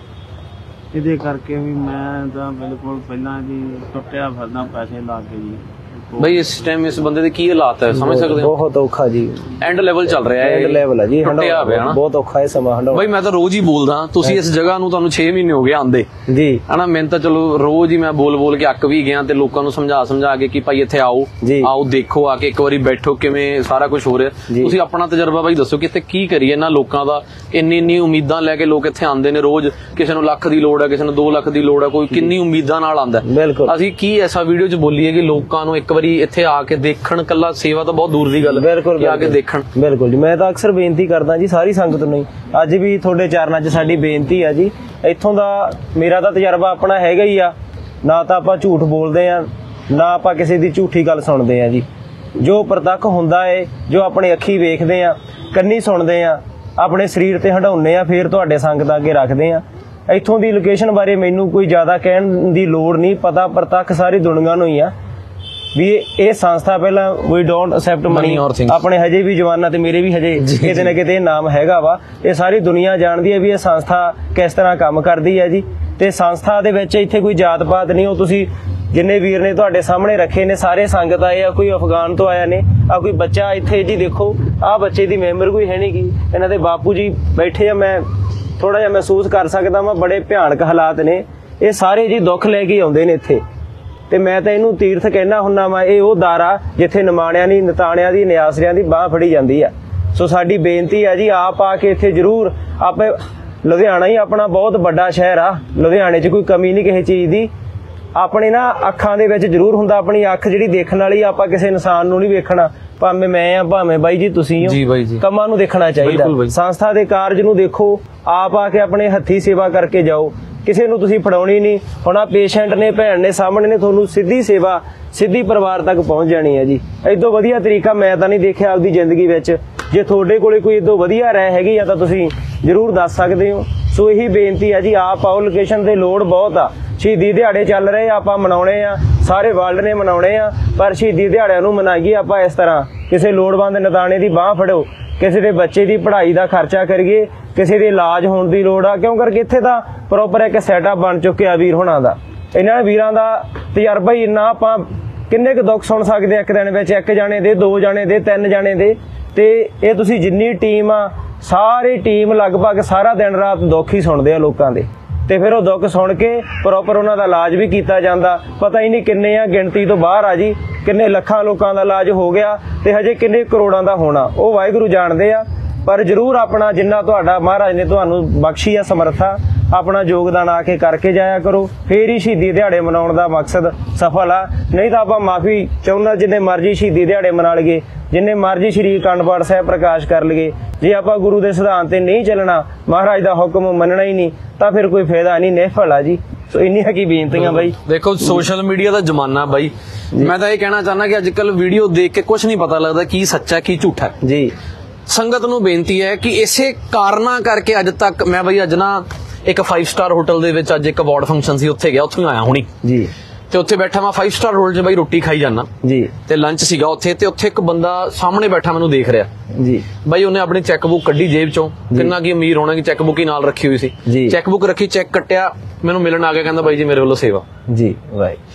ਇਹਦੇ ਕਰਕੇ ਵੀ ਮੈਂ ਤਾਂ ਬਿਲਕੁਲ ਪਹਿਲਾਂ ਇਹਦੀ ਟੁੱਟਿਆ ਫਿਰਦਾ ਪੈਸੇ ਲਾ ਕੇ ਜੀ। ਬਈ ਇਸ ਟਾਈਮ ਇਸ ਬੰਦੇ ਦੇ ਕੀ ਹਾਲਾਤ ਹੈ ਸਮਝ ਸਕਦੇ ਹੋ? ਬਹੁਤ ਔਖਾ ਜੀ, ਐਂਡ ਲੈਵਲ ਚੱਲ ਰਿਹਾ ਹੈ, ਐਂਡ ਲੈਵਲ ਹੈ ਜੀ, ਟੁੱਟਿਆ ਪਿਆ ਨਾ, ਬਹੁਤ ਔਖਾ ਹੈ ਸਮਾਂ ਹੰਡਾ। ਬਈ ਮੈਂ ਤਾਂ ਰੋਜ਼ ਹੀ ਬੋਲਦਾ, ਤੁਸੀਂ ਇਸ ਜਗ੍ਹਾ ਨੂੰ ਤੁਹਾਨੂੰ ਛੇ ਮਹੀਨੇ ਹੋ ਗਏ ਆਂਦੇ ਜੀ ਹਨਾ। ਮੈਨੂੰ ਤਾਂ ਚਲੋ ਰੋਜ਼ ਹੀ ਮੈਂ ਬੋਲ ਬੋਲ ਕੇ ਅੱਕ ਵੀ ਗਿਆ, ਤੇ ਲੋਕਾਂ ਨੂੰ ਸਮਝਾ ਸਮਝਾ ਕੇ ਕਿ ਭਾਈ ਇੱਥੇ ਆਓ ਆਓ ਦੇਖੋ, ਆ ਕੇ ਇੱਕ ਵਾਰੀ ਬੈਠੋ ਕਿਵੇਂ ਸਾਰਾ ਕੁਝ ਹੋ ਰਿਹਾ। ਤੁਸੀਂ ਆਪਣਾ ਤਜਰਬਾ ਬਾਈ ਦੱਸੋ ਕਿ ਇੱਥੇ ਕੀ ਕਰੀਏ ਇਹਨਾਂ ਲੋਕਾਂ ਦਾ? ਇੰਨੀ ਇੰਨੀ ਉਮੀਦਾਂ ਲੈ ਕੇ ਲੋਕ ਇੱਥੇ ਆਉਂਦੇ ਨੇ ਰੋਜ਼, ਕਿਸੇ ਨੂੰ ਲੱਖ ਦੀ ਲੋੜ ਹੈ, ਕਿਸੇ ਨੂੰ ਦੋ ਲੱਖ ਦੀ ਲੋੜ ਹੈ, ਕੋਈ ਕਿੰਨੀ ਉਮੀਦਾਂ ਨਾਲ ਆਉਂਦਾ। ਅਸੀਂ ਕੀ ਐਸਾ ਵੀਡੀਓ 'ਚ ਬੋਲੀਏ ਕਿ ਲੋਕਾਂ ਨੂੰ ਇੱਕ ਵਾਰੀ ਇੱਥੇ ਆ ਕੇ ਦੇਖਣ, ਕੱਲਾ ਸੇਵਾ ਤਾਂ ਬਹੁਤ ਦੂਰ ਦੀ ਗੱਲ ਹੈ, ਆ ਕੇ ਦੇਖਣ। ਬਿਲਕੁਲ ਜੀ, ਮੈਂ ਤਾਂ ਅਕਸਰ ਬੇਨਤੀ ਕਰਦਾ ਜੀ ਸਾਰੀ ਸੰਗਤ ਨੂੰ, ਅੱਜ ਵੀ ਤੁਹਾਡੇ ਚਰਨਾਂ 'ਚ ਸਾਡੀ ਬੇਨਤੀ ਆ ਜੀ। ਇੱਥੋਂ ਦਾ ਮੇਰਾ ਤਾਂ ਤਜਰਬਾ ਆਪਣਾ ਹੈਗਾ ਹੀ ਆ, ਨਾ ਤਾਂ ਆਪਾਂ ਝੂਠ ਬੋਲਦੇ ਆ, ਨਾ ਆਪਾਂ ਕਿਸੇ ਦੀ ਝੂਠੀ ਗੱਲ ਸੁਣਦੇ ਆ ਜੀ। ਜੋ ਪ੍ਰਤੱਖ ਹੁੰਦਾ ਏ, ਜੋ ਆਪਣੇ ਅੱਖੀ ਵੇਖਦੇ ਆ, ਕੰਨੀ ਸੁਣਦੇ ਆ, ਆਪਣੇ ਸਰੀਰ ਤੇ ਹੰਡਾਉਂਦੇ ਆ, ਫਿਰ ਤੁਹਾਡੇ ਸੰਗਤ ਅੱਗੇ ਰੱਖਦੇ ਆ। ਇੱਥੋਂ ਦੀ ਲੋਕੇਸ਼ਨ ਬਾਰੇ ਮੈਨੂੰ ਕੋਈ ਜ਼ਿਆਦਾ ਕਹਿਣ ਦੀ ਲੋੜ ਨਹੀਂ, ਪਤਾ ਪ੍ਰਤੱਖ ਸਾਰੀ ਦੁਨੀਆ ਨੂੰ ਹੀ ਆ ਵੀ ਇਹ ਸੰਸਥਾ ਪਹਿਲਾਂ ਵੀ ਡੋਂਟ ਅਸੈਪਟ ਮਨੀ, ਆਪਣੇ ਹਜੇ ਵੀ ਜਵਾਨਾਂ ਤੇ ਮੇਰੇ ਵੀ ਹਜੇ ਕਿਤੇ ਨਾ ਕਿਤੇ ਨਾਮ ਹੈਗਾ ਵਾ। ਇਹ ਸਾਰੀ ਦੁਨੀਆ ਜਾਣਦੀ ਹੈ ਵੀ ਇਹ ਸੰਸਥਾ ਕਿਸ ਤਰ੍ਹਾਂ ਕੰਮ ਕਰਦੀ ਹੈ ਜੀ। ਤੇ ਸੰਸਥਾ ਦੇ ਵਿੱਚ ਇੱਥੇ ਕੋਈ ਜਾਤ ਪਾਤ ਨਹੀਂ, ਉਹ ਤੁਸੀਂ ਜਿੰਨੇ ਵੀਰ ਨੇ ਤੁਹਾਡੇ ਸਾਹਮਣੇ ਰੱਖੇ ਨੇ ਸਾਰੇ ਸੰਗਤ ਆਏ ਆ, ਕੋਈ ਅਫਗਾਨ ਤੋਂ ਆਇਆ ਨੇ, ਆ ਕੋਈ ਬੱਚਾ ਇੱਥੇ ਜੀ ਦੇਖੋ, ਆਹ ਬੱਚੇ ਦੀ ਮੈਂਬਰ ਕੋਈ ਹੈ ਨਹੀਂ ਗੀ, ਇਹਨਾਂ ਦੇ ਬਾਪੂ ਜੀ ਬੈਠੇ ਆ। ਮੈਂ ਥੋੜਾ ਜਿਹਾ ਮਹਿਸੂਸ ਕਰ ਸਕਦਾ ਵਾਂ, ਬੜੇ ਭਿਆਨਕ ਹਾਲਾਤ ਨੇ। ਇਹ ਸਾਰੇ ਜੀ ਦੁੱਖ ਲੈ ਕੇ ਆਉਂਦੇ ਨੇ ਇੱਥੇ, ਤੇ ਮੈਂ ਤਾਂ ਇਹਨੂੰ ਤੀਰਥ ਕਹਿਣਾ ਹੁੰਨਾ ਵਾ। ਇਹ ਉਹ ਦਾਰਾ ਜਿੱਥੇ ਨਿਮਾਣਿਆਂ ਦੀ, ਨਤਾਣਿਆਂ ਦੀ, ਨਿਆਸਰਿਆਂ ਦੀ ਬਾਹ ਫੜੀ ਜਾਂਦੀ ਆ। ਸੋ ਸਾਡੀ ਬੇਨਤੀ ਆ ਜੀ, ਆਪ ਆ ਕੇ ਇੱਥੇ ਜ਼ਰੂਰ, ਆਪੇ ਲੁਧਿਆਣਾ ਹੀ ਆਪਣਾ ਬਹੁਤ ਵੱਡਾ ਸ਼ਹਿਰ ਆ, ਲੁਧਿਆਣੇ 'ਚ ਕੋਈ ਕਮੀ ਨਹੀਂ ਕਿਸੇ ਚੀਜ਼ ਦੀ। ਆਪਣੇ ਨਾ ਅੱਖਾਂ ਦੇ ਵਿੱਚ ਜ਼ਰੂਰ ਹੁੰਦਾ, ਆਪਣੀ ਅੱਖ ਜਿਹੜੀ ਦੇਖਣ ਵਾਲੀ, ਆਪਾਂ ਕਿਸੇ ਇਨਸਾਨ ਨੂੰ ਨਹੀਂ ਵੇਖਣਾ, ਭਾਵੇਂ ਮੈਂ ਆ ਭਾਵੇਂ ਬਾਈ ਜੀ ਤੁਸੀਂ ਹੋ, ਕੰਮਾਂ ਨੂੰ ਦੇਖਣਾ ਚਾਹੀਦਾ। ਸੰਸਥਾ ਦੇ ਕਾਰਜ ਨੂੰ ਦੇਖੋ, ਆਪ ਆ ਕੇ ਆਪਣੇ ਹੱਥੀ ਸੇਵਾ ਕਰਕੇ ਜਾਓ, ਕਿਸੇ ਨੂੰ ਤੁਸੀਂ ਫੜਾਉਣੀ ਨਹੀਂ। ਹੁਣ ਆ ਪੇਸ਼ੈਂਟ ਨੇ, ਭੈਣ ਨੇ ਸਾਹਮਣੇ ਨੇ, ਤੁਹਾਨੂੰ ਸਿੱਧੀ ਸੇਵਾ ਸਿੱਧੀ ਪਰਿਵਾਰ ਤੱਕ ਪਹੁੰਚ ਜਾਣੀ ਹੈ ਜੀ। ਇਦੋਂ ਵਧੀਆ ਤਰੀਕਾ ਮੈਂ ਤਾਂ ਨਹੀਂ ਦੇਖਿਆ ਆਪਦੀ ਜ਼ਿੰਦਗੀ ਵਿੱਚ। ਜੇ ਤੁਹਾਡੇ ਕੋਲੇ ਕੋਈ ਇਦੋਂ ਵਧੀਆ ਰਾਏ ਹੈਗੀ ਆ ਤਾਂ ਤੁਸੀਂ ਜ਼ਰੂਰ ਦੱਸ ਸਕਦੇ ਹੋ। ਸੋ ਇਹੀ ਬੇਨਤੀ ਹੈ ਜੀ, ਆਪ ਆਓ, ਲੋਕੇਸ਼ਨ ਤੇ ਲੋੜ ਬਹੁਤ ਆ। ਸ਼ਹੀਦੀ ਦਿਹਾੜੇ ਚੱਲ ਰਹੇ ਆਪਾਂ ਮਨਾਉਣੇ ਆ, ਸਾਰੇ ਵਰਲਡ ਨੇ ਮਨਾਉਣੇ ਆ, ਪਰ ਸ਼ਹੀਦੀ ਦਿਹਾੜਿਆਂ ਨੂੰ ਮਨਾਈਏ ਆਪਾਂ ਇਸ ਤਰ੍ਹਾਂ, ਕਿਸੇ ਲੋੜਵੰਦ ਨਤਾਣੇ ਦੀ ਬਾਹ ਫੜੋ, ਕਿਸੇ ਦੇ ਬੱਚੇ ਦੀ ਪੜ੍ਹਾਈ ਦਾ ਖਰਚਾ ਕਰੀਏ, ਕਿਸੇ ਦੇ ਇਲਾਜ ਹੋਣ ਦੀ ਲੋੜ ਆ। ਕਿਉਂ ਕਰਕੇ ਇੱਥੇ ਤਾਂ ਪ੍ਰੋਪਰ ਇੱਕ ਸੈਟਅਪ ਬਣ ਚੁੱਕਿਆ ਵੀਰ ਹੋਣਾ ਦਾ। ਇਹਨਾਂ ਵੀਰਾਂ ਦਾ ਤਜਰਬਾ ਹੀ ਇੰਨਾ, ਆਪਾਂ ਕਿੰਨੇ ਕੁ ਦੁੱਖ ਸੁਣ ਸਕਦੇ ਇੱਕ ਦਿਨ ਵਿੱਚ, ਇੱਕ ਜਾਣੇ ਦੇ, ਦੋ ਜਾਣੇ ਦੇ, ਤਿੰਨ ਜਾਣੇ ਦੇ। ਤੇ ਇਹ ਤੁਸੀਂ ਜਿੰਨੀ ਟੀਮ ਆ, ਸਾਰੀ ਟੀਮ ਲਗਭਗ ਸਾਰਾ ਦਿਨ ਰਾਤ ਦੁੱਖ ਹੀ ਸੁਣਦੇ ਆ ਲੋਕਾਂ ਦੇ, ਤੇ ਫਿਰ ਉਹ ਦੁੱਖ ਸੁਣ ਕੇ ਪ੍ਰੋਪਰ ਉਹਨਾਂ ਦਾ ਇਲਾਜ ਵੀ ਕੀਤਾ ਜਾਂਦਾ। ਪਤਾ ਹੀ ਨਹੀਂ ਕਿੰਨੇ ਆ, ਗਿਣਤੀ ਤੋਂ ਬਾਹਰ ਆ ਜੀ, ਕਿੰਨੇ ਲੱਖਾਂ ਲੋਕਾਂ ਦਾ ਇਲਾਜ ਹੋ ਗਿਆ, ਤੇ ਹਜੇ ਕਿੰਨੇ ਕਰੋੜਾਂ ਦਾ ਹੋਣਾ ਉਹ ਵਾਹਿਗੁਰੂ ਜਾਣਦੇ ਆ। ਪਰ ਜ਼ਰੂਰ ਆਪਣਾ ਜਿੰਨਾ ਤੁਹਾਡਾ ਮਹਾਰਾਜ ਨੇ ਤੁਹਾਨੂੰ ਬਖਸ਼ੀ ਆ ਸਮਰੱਥਾ, ਆਪਣਾ ਯੋਗਦਾਨ ਆ ਕੇ ਕਰਕੇ ਜਾਇਆ ਕਰੋ, ਫੇਰ ਹੀ ਸ਼ਹੀਦੀ ਦਿਹਾੜੇ ਮਨਾਉਣ ਦਾ ਮਕਸਦ ਸਫਲ ਆ। ਨਹੀਂ ਤਾਂ ਆਪਾਂ ਮਾਫੀ ਚਾਹੁੰਦਾ, ਜਿੰਨੇ ਮਰਜ਼ੀ ਸ਼ਹੀਦੀ ਦਿਹਾੜੇ ਮਨਾ ਲਈਏ, ਜਿੰਨੇ ਮਰਜ਼ੀ ਸ਼੍ਰੀ ਅਖੰਡ ਪਾਠ ਸਾਹਿਬ ਪ੍ਰਕਾਸ਼ ਕਰ ਲਈਏ, ਜੇ ਆਪਾਂ ਗੁਰੂ ਦੇ ਸਿਧਾਂਤ ਤੇ ਨਹੀਂ ਚੱਲਣਾ, ਮਹਾਰਾਜ ਦਾ ਹੁਕਮ ਮੰਨਣਾ ਹੀ ਨਹੀਂ, ਤਾਂ ਫਿਰ ਕੋਈ ਫਾਇਦਾ ਨਹੀਂ, ਨਿਹਫਲ ਆ ਜੀ। ਸੋ ਇੰਨੀਆਂ ਕੀ ਬੇਨਤੀਆਂ ਬਾਈ। ਦੇਖੋ ਸੋਸ਼ਲ ਮੀਡੀਆ ਦਾ ਜ਼ਮਾਨਾ ਬਾਈ, ਮੈਂ ਤਾਂ ਇਹ ਕਹਿਣਾ ਚਾਹੁੰਦਾ ਕਿ ਅੱਜ ਕੱਲ ਵੀਡੀਓ ਦੇਖ ਕੇ ਕੁਝ ਨਹੀਂ ਪਤਾ ਲੱਗਦਾ ਕੀ ਸੱਚਾ ਕੀ ਝੂਠਾ ਜੀ। ਸੰਗਤ ਨੂੰ ਬੇਨਤੀ ਹੈ ਕਿ ਇਸੇ ਕਾਰਨਾਂ ਕਰਕੇ ਅੱਜ ਤੱਕ ਮੈਂ ਬਈ ਅੱਜ ਨਾ ਇੱਕ ਫਾਈਵ ਸਟਾਰ ਹੋਟਲ ਦੇ ਵਿੱਚ ਅੱਜ ਇੱਕ ਅਵਾਰਡ ਫੰਕਸ਼ਨ ਸੀ, ਉੱਥੇ ਗਿਆ, ਉੱਥੋਂ ਆਇਆ ਹੁਣੀ ਜੀ, ਤੇ ਉੱਥੇ ਬੈਠਾ ਮੈਂ ਫਾਈਵ ਸਟਾਰ ਹੋਟਲ 'ਚ ਬਾਈ ਰੋਟੀ ਖਾਈ ਜਾਣਾ ਜੀ, ਤੇ ਲੰਚ ਸੀਗਾ ਉੱਥੇ, ਤੇ ਉੱਥੇ ਇੱਕ ਬੰਦਾ ਸਾਹਮਣੇ ਬੈਠਾ ਮੈਨੂੰ ਦੇਖ ਰਿਹਾ ਜੀ। ਬਾਈ ਉਹਨੇ ਆਪਣੀ ਚੈੱਕ ਬੁੱਕ ਕੱਢੀ ਜੇਬ ਚੋਂ, ਕਿੰਨਾ ਕੀ ਅਮੀਰ ਹੋਣਾ ਕਿ ਚੈੱਕ ਬੁੱਕ ਹੀ ਨਾਲ ਰੱਖੀ ਹੋਈ ਸੀ, ਚੈੱਕ ਬੁੱਕ ਰੱਖੀ, ਚੈੱਕ ਕੱਟਿਆ, ਮੈਨੂੰ ਮਿਲਣ ਆ ਗਿਆ, ਕਹਿੰਦਾ ਬਾਈ ਜੀ ਮੇਰੇ ਵੱਲੋਂ ਸੇਵਾ ਜੀ। ਬਾਈ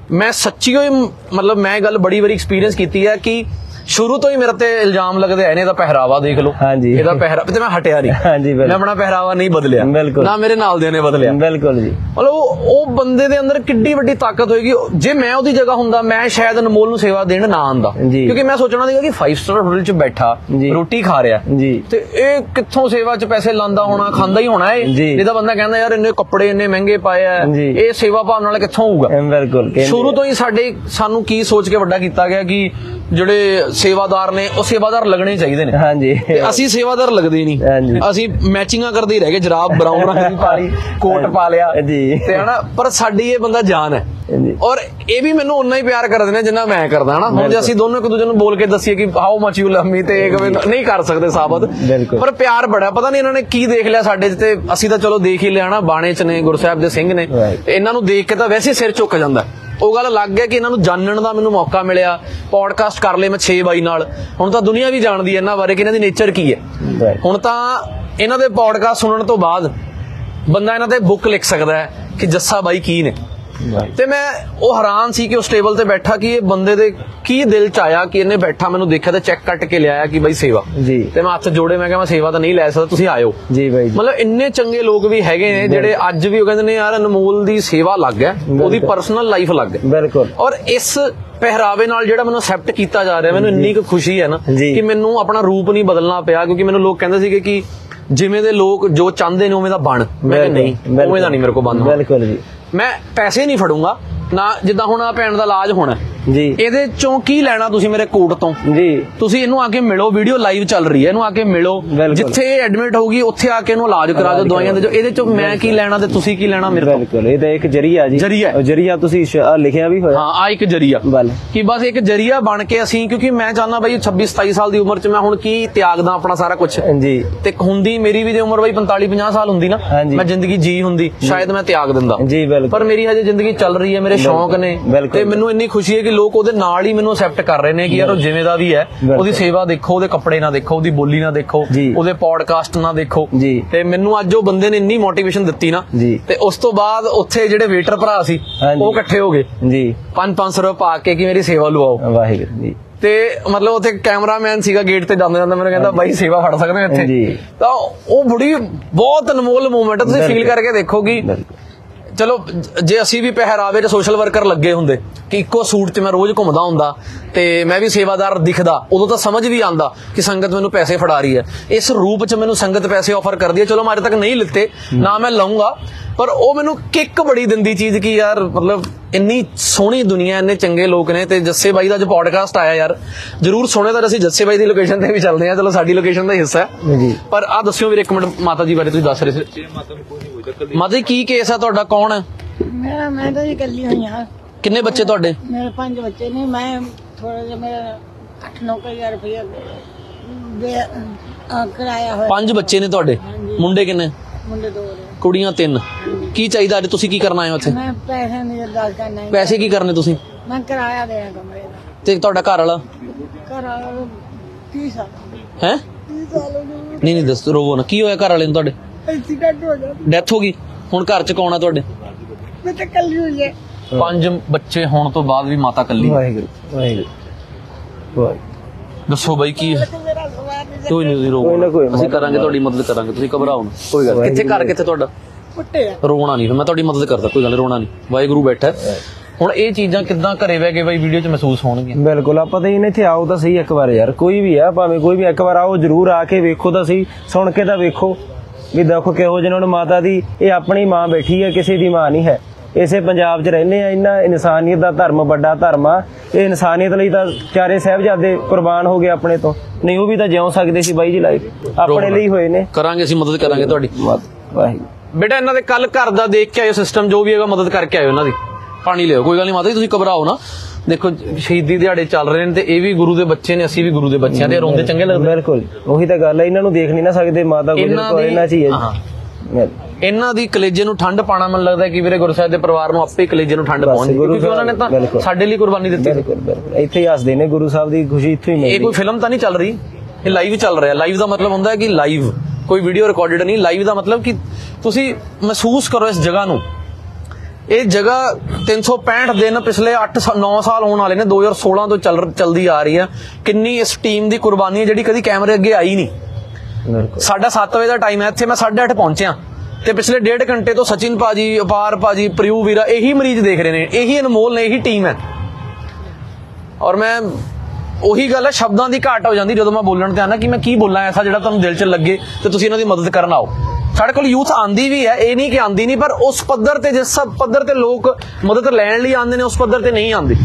ਮੈਂ ਸੱਚੀਓ ਹੀ ਮਤਲਬ ਮੈਂ ਗੱਲ ਬੜੀ ਵਾਰੀ ਐਕਸਪੀਰੀਅੰਸ ਕੀਤੀ ਹੈ ਕਿ ਸ਼ੁਰੂ ਤੋਂ ਹੀ ਮੇਰੇ ਤੇ ਇਲਜ਼ਾਮ ਲੱਗਦੇ ਐ, ਇਹਦਾ ਪਹਿਰਾਵਾ ਦੇਖ ਲਓ, ਹਾਂਜੀ ਇਹਦਾ ਪਹਿਰਾਵਾ ਤੇ ਮੈਂ ਹਟਿਆ ਨਹੀਂ, ਹਾਂਜੀ ਮੈਂ ਆਪਣਾ ਪਹਿਰਾਵਾ ਨਹੀਂ ਬਦਲਿਆ, ਬਿਲਕੁਲ ਨਾ ਮੇਰੇ ਨਾਲ ਦੇ ਨੇ ਬਦਲਿਆ, ਬਿਲਕੁਲ ਜੀ। ਮਤਲਬ ਉਹ ਬੰਦੇ ਦੇ ਅੰਦਰ ਕਿੱਡੀ ਵੱਡੀ ਤਾਕਤ ਹੋਏਗੀ। ਜੇ ਮੈਂ ਉਹਦੀ ਜਗ੍ਹਾ ਹੁੰਦਾ ਮੈਂ ਸ਼ਾਇਦ ਅਨਮੋਲ ਨੂੰ ਸੇਵਾ ਦੇਣ ਨਾ ਆਂਦਾ, ਕਿਉਂਕਿ ਮੈਂ ਸੋਚਣਾ ਸੀਗਾ ਕਿ ਫਾਈਵ ਸਟਾਰ ਹੋਟਲ 'ਚ ਬੈਠਾ ਰੋਟੀ ਖਾ ਰਿਹਾ ਜੀ ਤੇ ਇਹ ਕਿੱਥੋਂ ਸੇਵਾ 'ਚ ਪੈਸੇ ਲਾਂਦਾ ਹੋਣਾ, ਖਾਂਦਾ ਹੀ ਹੋਣਾ ਇਹ, ਜਿਹਦਾ ਬੰਦਾ ਕਹਿੰਦਾ ਯਾਰ ਇੰਨੇ ਕੱਪੜੇ ਇੰਨੇ ਮਹਿੰਗੇ ਪਾਏ ਆ, ਇਹ ਸੇਵਾ ਭਾਵ ਨਾਲ ਕਿੱਥੋਂ ਹੋਊਗਾ। ਬਿਲਕੁਲ ਸ਼ੁਰੂ ਤੋਂ ਹੀ ਸਾਡੇ ਸਾਨੂੰ ਕੀ ਸੋਚ ਕੇ ਵੱਡਾ ਕੀਤਾ ਗਿਆ ਕਿ ਜਿਹੜੇ ਸੇਵਾਦਾਰ ਨੇ ਉਹ ਸੇਵਾਦਾਰ ਲੱਗਣੇ ਚਾਹੀਦੇ ਨੇ, ਹਾਂਜੀ ਤੇ ਅਸੀਂ ਸੇਵਾਦਾਰ ਲੱਗਦੇ ਨਹੀਂ, ਅਸੀਂ ਮੈਚਿੰਗਾਂ ਕਰਦੇ ਹੀ ਰਹਿ ਗਏ, ਜਰਾਬ ਬਰਾਊਨ ਰੰਗ ਦੀ ਪਾ ਲਈ, ਕੋਟ ਪਾ ਲਿਆ ਜੀ ਤੇ ਹਨਾ, ਪਰ ਸਾਡੀ ਇਹ ਬੰਦਾ ਜਾਨ ਹੈ ਔਰ ਇਹ ਵੀ ਮੈਨੂੰ ਉਨਾ ਹੀ ਪਿਆਰ ਕਰਦੇ ਨੇ ਜਿੰਨਾ ਮੈਂ ਕਰਦਾ ਹਨਾ। ਹੁਣ ਜੇ ਅਸੀਂ ਦੋਨੋਂ ਇੱਕ ਦੂਜੇ ਨੂੰ ਬੋਲ ਕੇ ਦੱਸੀਏ ਕਿ how much you love me ਤੇ ਇਹ ਨਹੀਂ ਕਰ ਸਕਦੇ ਸਾਬਤ, ਪਰ ਪਿਆਰ ਬੜਾ, ਪਤਾ ਨਹੀਂ ਇਹਨਾਂ ਨੇ ਕੀ ਦੇਖ ਲਿਆ ਸਾਡੇ 'ਚ, ਤੇ ਅਸੀਂ ਤਾਂ ਚਲੋ ਦੇਖ ਹੀ ਲਿਆ ਨਾ, ਬਾਣੇ 'ਚ ਨੇ, ਗੁਰਸਾਹਿਬ ਦੇ ਸਿੰਘ ਨੇ, ਤੇ ਇਹਨਾਂ ਨੂੰ ਦੇਖ ਕੇ ਤਾਂ ਵੈਸੇ ਸਿਰ ਝੁੱਕ ਜਾਂਦਾ। ਉਹ ਗੱਲ ਲੱਗ ਗਿਆ ਕਿ ਇਹਨਾਂ ਨੂੰ ਜਾਣਨ ਦਾ ਮੈਨੂੰ ਮੌਕਾ ਮਿਲਿਆ, ਪੋਡਕਾਸਟ ਕਰ ਲਏ ਮੈਂ ਛੇ ਬਾਈ ਨਾਲ, ਹੁਣ ਤਾਂ ਦੁਨੀਆ ਵੀ ਜਾਣਦੀ ਹੈ ਇਹਨਾਂ ਬਾਰੇ ਕਿ ਇਹਨਾਂ ਦੀ ਨੇਚਰ ਕੀ ਹੈ। ਹੁਣ ਤਾਂ ਇਹਨਾਂ ਦੇ ਪੋਡਕਾਸਟ ਸੁਣਨ ਤੋਂ ਬਾਅਦ ਬੰਦਾ ਇਹਨਾਂ ਤੇ ਬੁੱਕ ਲਿਖ ਸਕਦਾ ਹੈ ਕਿ ਜੱਸਾ ਬਾਈ ਕੀ ਨੇ, ਤੇ ਮੈਂ ਉਹ ਹੈਰਾਨ ਸੀ ਕਿ ਉਸ ਟੇਬਲ ਤੇ ਬੈਠਾ ਕਿ ਇਹ ਬੰਦੇ ਦੇ ਕੀ ਦਿਲ 'ਚ ਆਇਆ ਕਿ ਇਹਨੇ ਬੈਠਾ ਮੈਨੂੰ ਦੇਖਿਆ ਤੇ ਚੈੱਕ ਕੱਟ ਕੇ ਲਿਆਇਆ ਕਿ ਬਾਈ ਸੇਵਾ ਜੀ, ਤੇ ਮੈਂ ਹੱਥ ਜੋੜੇ, ਮੈਂ ਕਿਹਾ ਮੈਂ ਸੇਵਾ ਤਾਂ ਨਹੀਂ ਲੈ ਸਕਦਾ, ਤੁਸੀਂ ਆਇਓ ਜੀ ਬਾਈ। ਮਤਲਬ ਇੰਨੇ ਚੰਗੇ ਲੋਕ ਵੀ ਹੈਗੇ ਨੇ ਜਿਹੜੇ ਅੱਜ ਵੀ ਉਹ ਕਹਿੰਦੇ ਨੇ ਯਾਰ ਅਨਮੋਲ ਦੀ ਸੇਵਾ ਲੱਗ ਹੈ, ਉਹਦੀ ਪਰਸਨਲ ਲਾਈਫ ਲੱਗ ਹੈ, ਬਿਲਕੁਲ। ਔਰ ਇਸ ਪਹਿਰਾਵੇ ਨਾਲ ਜਿਹੜਾ ਮੈਨੂੰ ਐਕਸੈਪਟ ਕੀਤਾ ਜਾ ਰਿਹਾ, ਮੈਨੂੰ ਇੰਨੀ ਕੁ ਖੁਸ਼ੀ ਹੈ ਨਾ ਕਿ ਮੈਨੂੰ ਆਪਣਾ ਰੂਪ ਨਹੀਂ ਬਦਲਣਾ ਪਿਆ, ਕਿਉਂਕਿ ਮੈਨੂੰ ਲੋਕ ਕਹਿੰਦੇ ਸੀਗੇ ਕਿ ਜਿਵੇਂ ਦੇ ਲੋਕ ਜੋ ਚਾਹੁੰਦੇ ਨੇ ਉਵੇਂ ਦਾ ਬਣ, ਮੈਂ ਕਿਹਾ ਨਹੀਂ ਉਵੇਂ ਦਾ ਨਹੀਂ ਮੇਰੇ ਕੋਲ ਬਣਨਾ, ਬਿਲਕੁਲ ਜੀ। ਮੈਂ ਪੈਸੇ ਨਹੀਂ ਫੜੂੰਗਾ ਨਾ, ਜਿੱਦਾਂ ਹੁਣ ਆ ਭੈਣ ਦਾ ਇਲਾਜ ਹੋਣਾ ਜੀ, ਇਹਦੇ ਚੋਂ ਕੀ ਲੈਣਾ ਤੁਸੀਂ ਮੇਰੇ ਕੋਟ ਤੋਂ ਜੀ, ਤੁਸੀਂ ਇਹਨੂੰ ਆ ਕੇ ਮਿਲੋ, ਵੀਡੀਓ ਲਾਈਵ ਚੱਲ ਰਹੀ ਹੈ, ਇਹਨੂੰ ਆ ਕੇ ਮਿਲੋ, ਜਿੱਥੇ ਐਡਮਿਟ ਹੋਊਗੀ ਉੱਥੇ ਆ ਕੇ ਇਹਨੂੰ ਇਲਾਜ ਕਰਾ ਦਿਓ ਦਵਾਈਆਂ ਦੇ, ਇਹਦੇ ਚੋਂ ਮੈਂ ਕੀ ਲੈਣਾ ਤੇ ਤੁਸੀਂ ਕੀ ਲੈਣਾ ਮੇਰੇ ਤੋਂ। ਬਿਲਕੁਲ, ਇਹ ਤਾਂ ਇੱਕ ਜਰੀਆ ਜੀ, ਜਰੀਆ ਜਰੀਆ ਤੁਸੀਂ ਲਿਖਿਆ ਵੀ ਹੋਇਆ, ਹਾਂ ਆ ਇੱਕ ਜਰੀਆ ਕਿ ਬਸ ਇੱਕ ਜਰੀਆ ਬਣ ਕੇ ਅਸੀਂ, ਕਿਉਂਕਿ ਮੈਂ ਚਾਹੁੰਦਾ ਬਾਈ ਛੱਬੀ ਸਤਾਈ ਸਾਲ ਦੀ ਉਮਰ 'ਚ ਮੈਂ ਹੁਣ ਕੀ ਤਿਆਗਦਾ ਆਪਣਾ ਸਾਰਾ ਕੁਝ ਜੀ, ਤੇ ਹੁੰਦੀ ਮੇਰੀ ਵੀ ਜੇ ਉਮਰ ਬਾਈ ਪੰਤਾਲੀ ਪੰਜਾਹ ਸਾਲ ਹੁੰਦੀ ਨਾ, ਮੈਂ ਜ਼ਿੰਦਗੀ ਜੀ ਹੁੰਦੀ ਸ਼ਾਇਦ ਮੈਂ ਤਿਆਗ ਦਿੰਦਾ ਜੀ, ਪਰ ਮੇਰੀ ਹਜੇ ਜ਼ਿੰਦਗੀ ਚੱਲ ਰਹੀ ਹੈ, ਮੇਰੇ ਸ਼ੌਂਕ ਨੇ, ਤੇ ਮੈਨੂੰ ਇੰਨੀ ਖੁਸ਼ੀ ਹੈ ਕਿ ਲੋਕ ਉਹਦੇ ਨਾਲ ਹੀ ਮੈਨੂੰ ਐਕਸੈਪਟ ਕਰ ਰਹੇ ਨੇ ਕਿ ਯਾਰ ਉਹ ਜਿਵੇਂ ਦਾ ਵੀ ਹੈ, ਉਹਦੀ ਸੇਵਾ ਦੇਖੋ, ਉਹਦੇ ਕੱਪੜੇ ਨਾ ਦੇਖੋ, ਉਹਦੀ ਬੋਲੀ ਨਾ ਦੇਖੋ, ਉਹਦੇ ਪੋਡਕਾਸਟ ਨਾ ਦੇਖੋ, ਤੇ ਮੈਨੂੰ ਅੱਜ ਉਹ ਬੰਦੇ ਨੇ ਇੰਨੀ ਮੋਟੀਵੇਸ਼ਨ ਦਿੱਤੀ ਨਾ, ਤੇ ਉਸ ਤੋਂ ਬਾਅਦ ਉੱਥੇ ਜਿਹੜੇ ਵੇਟਰ ਭਰਾ ਸੀ ਉਹ ਇਕੱਠੇ ਹੋ ਗਏ ਜੀ, ਪੰਜ ਪੰਜ ਸੌ ਰੁਪਏ ਪਾ ਕੇ ਕਿ ਮੇਰੀ ਸੇਵਾ ਲਵਾਓ, ਵਾਹਿਗੁਰੂ ਜੀ। ਤੇ ਮਤਲਬ ਉੱਥੇ ਕੈਮਰਾਮੈਨ ਸੀਗਾ ਗੇਟ ਤੇ ਜਾਂਦੇ ਜਾਂਦੇ ਮੈਨੂੰ ਕਹਿੰਦਾ ਬਾਈ ਸੇਵਾ ਫੜ ਸਕਦੇ ਹੋ ਇੱਥੇ, ਤਾਂ ਉਹ ਬੜੀ ਬਹੁਤ ਅਨਮੋਲ ਮੂਵਮੈਂਟ ਤੁਸੀਂ ਫੀਲ ਕਰਕੇ ਦੇਖੋਗੀ। ਚਲੋ ਜੇ ਅਸੀਂ ਵੀ ਪਹਿਰਾਵੇ 'ਚ ਸੋਸ਼ਲ ਵਰਕਰ ਲੱਗੇ ਹੁੰਦੇ ਕਿ ਇੱਕੋ ਸੂਟ 'ਚ ਮੈਂ ਰੋਜ਼ ਘੁੰਮਦਾ ਹੁੰਦਾ ਤੇ ਮੈਂ ਵੀ ਸੇਵਾਦਾਰ ਦਿਖਦਾ, ਉਦੋਂ ਤਾਂ ਸਮਝ ਵੀ ਆਉਂਦਾ ਕਿ ਸੰਗਤ ਮੈਨੂੰ ਪੈਸੇ ਫੜਾ ਰਹੀ ਹੈ, ਇਸ ਰੂਪ 'ਚ ਮੈਨੂੰ ਸੰਗਤ ਪੈਸੇ ਆਫਰ ਕਰਦੀ ਹੈ, ਚਲੋ ਮੈਂ ਅੱਜ ਤੱਕ ਨਹੀਂ ਲਿੱਤੇ ਨਾ ਮੈਂ ਲਊਂਗਾ, ਪਰ ਉਹ ਮੈਨੂੰ ਕਿੱਕ ਬੜੀ ਦਿੰਦੀ ਚੀਜ਼ ਕਿ ਯਾਰ ਮਤਲਬ ਇੰਨੀ ਸੋਹਣੀ ਦੁਨੀਆ, ਇੰਨੇ ਚੰਗੇ ਲੋਕ ਨੇ। ਤੇ ਜੱਸੇ ਬਾਈ ਦਾ ਜੋ ਪੋਡਕਾਸਟ ਆਇਆ ਯਾਰ ਜਰੂਰ ਸੁਣੇ, ਤਾਂ ਅਸੀਂ ਜੱਸੇ ਬਾਈ ਦੀ ਲੋਕੇਸ਼ਨ ਤੇ ਵੀ ਚੱਲਦੇ ਹਾਂ, ਚਲੋ ਸਾਡੀ ਲੋਕੇਸ਼ਨ ਦਾ ਹਿੱਸਾ ਹੈ ਜੀ, ਪਰ ਆਹ ਦੱਸਿਓ ਵੀਰੇ ਇੱਕ ਮਿੰਟ ਮਾਤਾ ਜੀ ਬਾਰੇ ਤੁਸੀਂ ਦੱਸ ਰਹੇ ਸੀ। ਮਾਤਾ ਜੀ ਕੀ ਕੇਸ ਹੈ ਤੁਹਾਡਾ, ਕੌਣ ਹੈ? ਮੇਰਾ ਮੈਂ ਤਾਂ ਜੀ ਇਕੱਲੀ ਹੋਈ ਹਾਂ। ਕਿੰਨੇ ਬੱਚੇ ਤੁਹਾਡੇ? ਮੇਰੇ ਪੰਜ ਬੱਚੇ ਨੇ, ਮੈਂ ਥੋੜਾ ਜਿਹਾ ਮੇਰਾ ਅੱਠ ਨੌ ਹਜ਼ਾਰ ਰੁਪਇਆ ਕਰਾਇਆ ਹੋਇਆ। ਪੰਜ ਬੱਚੇ ਨੇ ਤੁਹਾਡੇ, ਮੁੰਡੇ ਕਿੰਨੇ? ਮੁੰਡੇ ਦੋ ਨੇ, ਕੁੜੀਆਂ ਤਿੰਨ। ਕੀ ਚਾਹੀਦਾ ਅੱਜ, ਤੁਸੀਂ ਕੀ ਕਰਨਾ ਹੈ ਉੱਥੇ? ਮੈਂ ਪੈਸੇ ਨਹੀਂ ਅਰਦਾਸ ਕਰਨਾ ਹੈ। ਪੈਸੇ ਕੀ ਕਰਨੇ ਤੁਸੀਂ? ਮੈਂ ਕਿਰਾਇਆ ਦੇਣਾ ਕਮਰੇ ਦਾ। ਤੇ ਤੁਹਾਡਾ ਘਰ ਵਾਲਾ? ਘਰ ਵਾਲਾ ਤੀਹ ਸਾਲ ਹੈ? ਤੀਹ ਸਾਲ ਨਹੀਂ ਨਹੀਂ ਦੱਸ, ਰੋਵੋ ਨਾ। ਕੀ ਹੋਇਆ ਘਰ ਵਾਲੇ ਨੂੰ ਤੁਹਾਡੇ? ਐਕਸੀਡੈਂਟ ਹੋ ਗਿਆ, ਡੈਥ ਹੋ ਗਈ। ਹੁਣ ਘਰ ਚ ਕੌਣ ਆ ਤੁਹਾਡੇ? ਮੈਂ ਤਾਂ ਇਕੱਲੀ ਹੋਈ ਹੈ। ਪੰਜ ਬੱਚੇ ਹੋਣ ਤੋਂ ਬਾਅਦ ਵੀ ਮਾਤਾ ਇਕੱਲੀ। ਵਾਹਿਗੁਰੂ ਵਾਹਿਗੁਰੂ। ਦੱਸੋ ਬਾਈ ਕੀ ਹੈ? ਕੋਈ ਨਹੀਂ ਰੋ, ਅਸੀਂ ਕਰਾਂਗੇ ਤੁਹਾਡੀ ਮਦਦ ਕਰਾਂਗੇ, ਤੁਸੀਂ ਘਬਰਾਓ ਨਾ, ਕੋਈ ਗੱਲ। ਕਿੱਥੇ ਘਰ ਕਿੱਥੇ ਤੁਹਾਡਾ? ਰੋਣਾ ਨਹੀਂ, ਮੈਂ ਤੁਹਾਡੀ ਮਦਦ ਕਰਦਾ, ਕੋਈ ਗੱਲ ਰੋਣਾ ਨਹੀਂ, ਵਾਹਿਗੁਰੂ ਬੈਠਾ। ਹੁਣ ਇਹ ਚੀਜ਼ਾਂ ਕਿੱਦਾਂ ਘਰੇ ਬਹਿ ਕੇ ਬਾਈ ਵੀਡੀਓ 'ਚ ਮਹਿਸੂਸ ਹੋਣਗੀਆਂ? ਬਿਲਕੁਲ, ਆਪਾਂ ਤਾਂ ਇਹਨੇ ਇੱਥੇ ਆਓ ਤਾਂ ਸਹੀ ਇੱਕ ਵਾਰ ਯਾਰ, ਕੋਈ ਵੀ ਆ ਭਾਵੇਂ ਕੋਈ ਵੀ, ਇੱਕ ਵਾਰ ਆਓ ਜਰੂਰ, ਆ ਕੇ ਵੇਖੋ ਤਾਂ ਸਹੀ, ਸੁਣ ਕੇ ਤਾਂ ਵੇਖੋ ਵੀ ਦੇਖੋ ਕਿਹੋ ਜਿਹੇ ਨੂੰ ਮਾਤਾ ਦੀ, ਇਹ ਆਪਣੀ ਮਾਂ ਬੈਠੀ ਹੈ, ਕਿਸੇ ਦੀ ਮਾਂ ਨਹੀਂ ਹੈ। ਇਸੇ ਪੰਜਾਬ 'ਚ ਰਹਿੰਦੇ ਆ, ਇਹਨਾਂ ਇਨਸਾਨੀਅਤ ਦਾ ਧਰਮ ਵੱਡਾ ਧਰਮ ਆ, ਇਹ ਇਨਸਾਨੀਅਤ ਲਈ ਤਾਂ ਚਾਰੇ ਸਾਹਿਬਜ਼ਾਦੇ ਕੁਰਬਾਨ ਹੋ ਗਏ ਆਪਣੇ ਤੋਂ, ਨਹੀਂ ਉਹ ਵੀ ਤਾਂ ਜਿਉਂ ਸਕਦੇ ਸੀ ਬਾਈ ਜੀ, ਲਾਈਫ ਆਪਣੇ ਲਈ ਹੋਏ ਨੇ। ਕਰਾਂਗੇ ਅਸੀਂ ਮਦਦ ਕਰਾਂਗੇ ਤੁਹਾਡੀ। ਵਾਹਿਗੁਰੂ ਬੇਟਾ, ਇਹਨਾਂ ਦੇ ਕੱਲ ਘਰ ਦਾ ਦੇਖ ਕੇ ਆਇਓ ਸਿਸਟਮ, ਜੋ ਵੀ ਹੈਗਾ ਮਦਦ ਕਰਕੇ ਆਇਓ ਇਹਨਾਂ ਦੀ। ਪਾਣੀ ਲਿਓ, ਕੋਈ ਗੱਲ ਨਹੀਂ ਮਾਤਾ ਜੀ, ਤੁਸੀਂ ਘਬਰਾਓ ਨਾ। ਦੇਖੋ ਸ਼ਹੀਦੀ ਦਿਹਾੜੇ ਚੱਲ ਰਹੇ ਨੇ ਤੇ ਇਹ ਵੀ ਗੁਰੂ ਦੇ ਬੱਚੇ ਨੇ, ਅਸੀਂ ਵੀ ਗੁਰੂ ਦੇ ਬੱਚਿਆਂ ਦੇ, ਰੋਂਦੇ ਚੰਗੇ ਲੱਗਦੇ। ਬਿਲਕੁਲ ਉਹੀ ਤਾਂ ਗੱਲ ਹੈ, ਇਹਨਾਂ ਨੂੰ ਦੇਖ ਨਹੀਂ ਨਾ ਸਕਦੇ, ਮਾਤਾ ਗੁਜਰ ਇਹਨਾਂ 'ਚ ਹੀ ਹੈ। ਇਹਨਾਂ ਦੀ ਕਲੇਜੇ ਨੂੰ ਠੰਡ ਪਾਣਾ ਮੈਨੂੰ ਲੱਗਦਾ ਕਿ ਵੀਰੇ ਗੁਰੂ ਸਾਹਿਬ ਦੇ ਪਰਿਵਾਰ ਨੂੰ ਆਪੇ ਕਲੇਜੇ ਨੂੰ ਠੰਡ ਪਾਉਣੀ, ਕਿਉਂਕਿ ਉਹਨਾਂ ਨੇ ਤਾਂ ਸਾਡੇ ਲਈ ਕੁਰਬਾਨੀ ਦਿੱਤੀ। ਬਿਲਕੁਲ ਬਿਲਕੁਲ, ਇੱਥੇ ਹੀ ਹੱਸਦੇ ਨੇ, ਗੁਰੂ ਸਾਹਿਬ ਦੀ ਖੁਸ਼ੀ ਇੱਥੋਂ ਹੀ ਮਿਲਦੀ। ਇਹ ਕੋਈ ਫਿਲਮ ਤਾਂ ਨਹੀਂ ਚੱਲ ਰਹੀ, ਇਹ ਲਾਈਵ ਚੱਲ ਰਿਹਾ। ਲਾਈਵ ਦਾ ਮਤਲਬ ਹੁੰਦਾ ਹੈ ਕਿ ਲਾਈਵ, ਕੋਈ ਵੀਡੀਓ ਰਿਕਾਰਡਡ ਨਹੀਂ। ਲਾਈਵ ਦਾ ਮਤਲਬ ਕਿ ਤੁਸੀਂ ਮਹਿਸੂਸ ਕਰੋ ਇਸ ਜਗ੍ਹਾ ਨੂੰ ਇਹ ਜਗ੍ਹਾ ਤਿੰਨ ਸੌ ਪੈਂਹਠ ਦਿਨ ਪਿਛਲੇ ਅੱਠ ਨੌ ਸਾਲ ਹੋਣ ਵਾਲੇ ਨੇ, ਦੋ ਹਜ਼ਾਰ ਸੋਲਾਂ ਤੋਂ ਚੱਲ ਚੱਲਦੀ ਆ ਰਹੀ ਆ। ਕਿੰਨੀ ਇਸ ਟੀਮ ਦੀ ਕੁਰਬਾਨੀ ਹੈ ਜਿਹੜੀ ਕਦੀ ਕੈਮਰੇ ਅੱਗੇ ਆਈ ਨਹੀਂ। ਸਾਡਾ ਸੱਤ ਵਜੇ ਦਾ ਟਾਈਮ ਹੈ, ਇੱਥੇ ਮੈਂ ਸਾਢੇ ਅੱਠ ਪਹੁੰਚਿਆ ਤੇ ਪਿਛਲੇ ਡੇਢ ਘੰਟੇ ਤੋਂ ਸਚਿਨ ਭਾਜੀ, ਅਪਾਰ ਭਾਜੀ, ਪ੍ਰਿਯੂ ਵੀਰਾ ਇਹੀ ਮਰੀਜ਼ ਦੇਖ ਰਹੇ ਨੇ, ਇਹੀ ਅਨਮੋਲ ਨੇ, ਇਹੀ ਟੀਮ ਹੈ। ਔਰ ਮੈਂ ਉਹੀ ਗੱਲ ਹੈ, ਸ਼ਬਦਾਂ ਦੀ ਘਾਟ ਹੋ ਜਾਂਦੀ ਜਦੋਂ ਮੈਂ ਬੋਲਣ ਤੇ ਆਣਾ ਕਿ ਮੈਂ ਕੀ ਬੋਲਾਂ ਐਸਾ ਜਿਹੜਾ ਤੁਹਾਨੂੰ ਦਿਲ 'ਚ ਲੱਗੇ ਤੇ ਤੁਸੀਂ ਇਹਨਾਂ ਦੀ ਮਦਦ ਕਰਨ ਆਓ। ਸਾਡੇ ਕੋਲ ਯੂਥ ਆਂਦੀ ਵੀ ਹੈ, ਇਹ ਨਹੀਂ ਕਿ ਆਂਦੀ ਨਹੀਂ, ਪਰ ਉਸ ਪੱਧਰ ਤੇ ਜਿਸ ਪੱਧਰ ਤੇ ਲੋਕ ਮਦਦ ਲੈਣ ਲਈ ਆਉਂਦੇ ਨੇ ਉਸ ਪੱਧਰ ਤੇ ਨਹੀਂ ਆਉਂਦੇ।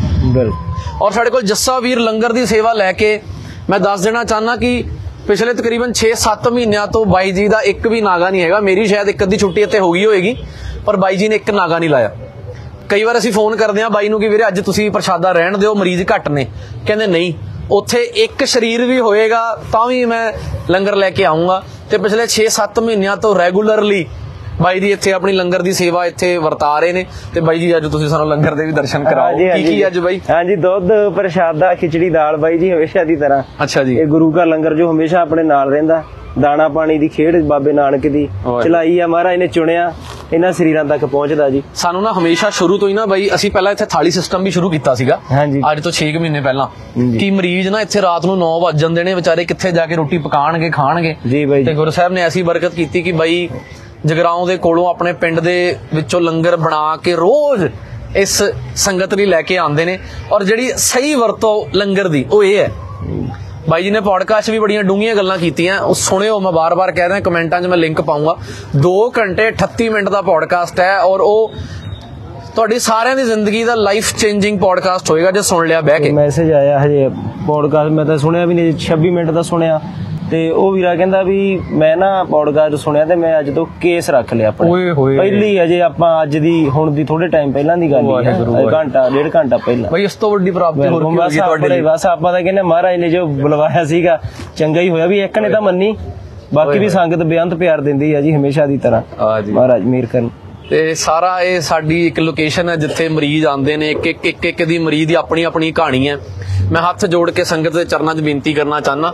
ਔਰ ਸਾਡੇ ਕੋਲ ਜੱਸਾ ਵੀਰ ਲੰਗਰ ਦੀ ਸੇਵਾ ਲੈ ਕੇ ਮੈਂ ਦੱਸ ਦੇਣਾ ਚਾਹੁੰਦਾ ਕਿ ਪਿਛਲੇ ਤਕਰੀਬਨ ਛੇ ਸੱਤ ਮਹੀਨਿਆਂ ਤੋਂ ਬਾਈ ਜੀ ਦਾ ਇੱਕ ਵੀ ਨਾਗਾ ਨਹੀਂ ਹੈਗਾ। ਮੇਰੀ ਸ਼ਾਇਦ ਇੱਕ ਅੱਧੀ ਛੁੱਟੀ ਇੱਥੇ ਹੋ ਗਈ ਹੋਏਗੀ, ਪਰ ਬਾਈ ਜੀ ਨੇ ਇੱਕ ਨਾਗਾ ਨਹੀਂ ਲਾਇਆ। ਕਈ ਵਾਰ ਅਸੀਂ ਫੋਨ ਕਰਦੇ ਹਾਂ ਬਾਈ ਨੂੰ ਕਿ ਵੀਰੇ ਅੱਜ ਤੁਸੀਂ ਪ੍ਰਸ਼ਾਦਾ ਰਹਿਣ ਦਿਓ, ਮਰੀਜ਼ ਘੱਟ ਨੇ, ਕਹਿੰਦੇ ਨਹੀਂ, ਉੱਥੇ ਇੱਕ ਸਰੀਰ ਵੀ ਹੋਏਗਾ ਤਾਂ ਵੀ ਮੈਂ ਲੰਗਰ ਲੈ ਕੇ ਆਉਂਗਾ। ਤੇ ਪਿਛਲੇ ਛੇ ਸੱਤ ਮਹੀਨਿਆਂ ਤੋਂ ਰੈਗੂਲਰਲੀ ਬਾਈ ਜੀ ਇੱਥੇ ਆਪਣੀ ਲੰਗਰ ਦੀ ਸੇਵਾ ਇੱਥੇ ਵਰਤਾ ਰਹੇ ਨੇ। ਤੇ ਬਾਈ ਜੀ ਅੱਜ ਤੁਸੀਂ ਸਾਨੂੰ ਲੰਗਰ ਦੇ ਵੀ ਦਰਸ਼ਨ ਕਰਾਓ। ਕੀ ਕੀ ਅੱਜ ਬਾਈ? ਹਾਂਜੀ, ਦੁੱਧ, ਪ੍ਰਸ਼ਾਦਾ, ਖਿਚੜੀ, ਦਾਲ ਬਾਈ ਜੀ ਹਮੇਸ਼ਾ ਦੀ ਤਰ੍ਹਾਂ। ਅੱਛਾ ਜੀ। ਇਹ ਗੁਰੂ ਘਰ ਲੰਗਰ ਜੋ ਹਮੇਸ਼ਾ ਆਪਣੇ ਨਾਲ ਰਹਿੰਦਾ, ਦਾਣਾ ਪਾਣੀ ਦੀ ਖੇਡ ਬਾਬੇ ਨਾਨਕ ਦੀ ਚਲਾਈ ਆ, ਮਹਾਰਾਜ ਨੇ ਚੁਣਿਆ, ਇਹਨਾਂ ਸਰੀਰਾਂ ਤੱਕ ਪਹੁੰਚਦਾ ਜੀ। ਸਾਨੂੰ ਨਾ ਹਮੇਸ਼ਾ ਸ਼ੁਰੂ ਤੋਂ ਹੀ ਨਾ ਬਾਈ, ਅਸੀਂ ਪਹਿਲਾਂ ਇੱਥੇ ਥਾਲੀ ਸਿਸਟਮ ਵੀ ਸ਼ੁਰੂ ਕੀਤਾ ਸੀਗਾ ਅੱਜ ਤੋਂ ਛੇ ਮਹੀਨੇ ਪਹਿਲਾਂ, ਕਿ ਮਰੀਜ਼ ਨਾ ਇੱਥੇ ਰਾਤ ਨੂੰ ਨੌ ਵੱਜ ਜਾਂਦੇ ਨੇ ਵਿਚਾਰੇ, ਕਿੱਥੇ ਜਾ ਕੇ ਰੋਟੀ ਪਕਾਣਗੇ, ਖਾਣਗੇ ਜੀ ਬਾਈ। ਤੇ ਗੁਰੂ ਸਾਹਿਬ ਨੇ ਐਸੀ ਬਰਕਤ ਕੀਤੀ ਕਿ ਬਾਈ ਜਗਰਾਉਂ ਦੇ ਕੋਲੋਂ ਆਪਣੇ ਪਿੰਡ ਦੇ ਵਿੱਚੋਂ ਲੰਗਰ ਬਣਾ ਕੇ ਰੋਜ਼ ਇਸ ਸੰਗਤ ਲਈ ਲੈ ਕੇ ਆਉਂਦੇ ਨੇ। ਔਰ ਜਿਹੜੀ ਸਹੀ ਵਰਤੋਂ ਲੰਗਰ ਦੀ ਉਹ ਇਹ ਹੈ, ਬਾਈ ਜੀ ਨੇ ਪੋਡਕਾਸਟ ਵੀ ਬੜੀਆਂ ਡੂੰਘੀਆਂ ਗੱਲਾਂ ਕੀਤੀਆਂ, ਉਹ ਸੁਣਿਓ, ਮੈਂ ਬਾਰ-ਬਾਰ ਕਹਿ ਰਿਹਾ, ਕਮੈਂਟਾਂ 'ਚ ਮੈਂ ਲਿੰਕ ਪਾਉਂਗਾ। ਦੋ ਘੰਟੇ ਅਠੱਤੀ ਮਿੰਟ ਦਾ ਪੋਡਕਾਸਟ ਹੈ ਔਰ ਉਹ ਤੁਹਾਡੀ ਸਾਰਿਆਂ ਦੀ ਜ਼ਿੰਦਗੀ ਦਾ ਲਾਈਫ ਚੇਂਜਿੰਗ ਪੋਡਕਾਸਟ ਹੋਏਗਾ ਜੇ ਸੁਣ ਲਿਆ ਬਹਿ ਕੇ। ਮੈਸੇਜ ਆਇਆ ਹਜੇ ਪੋਡਕਾਸਟ ਮੈਂ ਤਾਂ ਸੁਣਿਆ ਵੀ ਨਹੀਂ, ਛੱਬੀ ਮਿੰਟ ਦਾ ਸੁਣਿਆ ਤੇ ਉਹ ਵੀਰਾ ਕਹਿੰਦਾ ਵੀ ਮੈਂ ਨਾ ਪੋਡਕਾਸਟ ਸੁਣਿਆ ਤੇ ਮੈਂ ਅੱਜ ਤੋਂ ਕੇਸ ਰੱਖ ਲਿਆ ਆਪਣੇ। ਪਹਿਲੀ ਅਜੇ ਆਪਾਂ ਅੱਜ ਦੀ ਹੁਣ ਦੀ ਥੋੜੇ ਟਾਈਮ ਪਹਿਲਾਂ ਦੀ ਗੱਲ ਹੈ, ਘੰਟਾ ਡੇਢ ਘੰਟਾ ਪਹਿਲਾਂ। ਬਈ ਇਸ ਤੋਂ ਵੱਡੀ ਪ੍ਰਾਪਤੀ ਹੋਰ ਕੀ ਹੋਗੀ ਤੁਹਾਡੇ ਲਈ? ਬਸ ਆਪਾਂ ਤਾਂ ਕਹਿੰਦੇ ਮਹਾਰਾਜ ਨੇ ਜੋ ਬੁਲਵਾਇਆ ਸੀਗਾ ਚੰਗਾ ਹੀ ਹੋਇਆ, ਵੀ ਇੱਕ ਨੇ ਤਾਂ ਮੰਨੀ, ਬਾਕੀ ਵੀ ਸੰਗਤ ਬੇਅੰਤ ਪਿਆਰ ਦਿੰਦੀ ਹੈ ਜੀ ਹਮੇਸ਼ਾ ਦੀ ਤਰ੍ਹਾਂ। ਮਹਾਰਾਜ ਮਿਹਰ ਕਰਨ। ਤੇ ਸਾਰਾ ਇਹ ਸਾਡੀ ਇੱਕ ਲੋਕੇਸ਼ਨ ਹੈ ਜਿੱਥੇ ਮਰੀਜ਼ ਆਉਂਦੇ ਨੇ, ਇੱਕ ਇੱਕ ਇੱਕ ਇੱਕ ਦੀ ਮਰੀਜ਼ ਦੀ ਆਪਣੀ ਆਪਣੀ ਕਹਾਣੀ ਹੈ। ਮੈਂ ਹੱਥ ਜੋੜ ਕੇ ਸੰਗਤ ਦੇ ਚਰਨਾਂ 'ਚ ਬੇਨਤੀ ਕਰਨਾ ਚਾਹੁੰਦਾ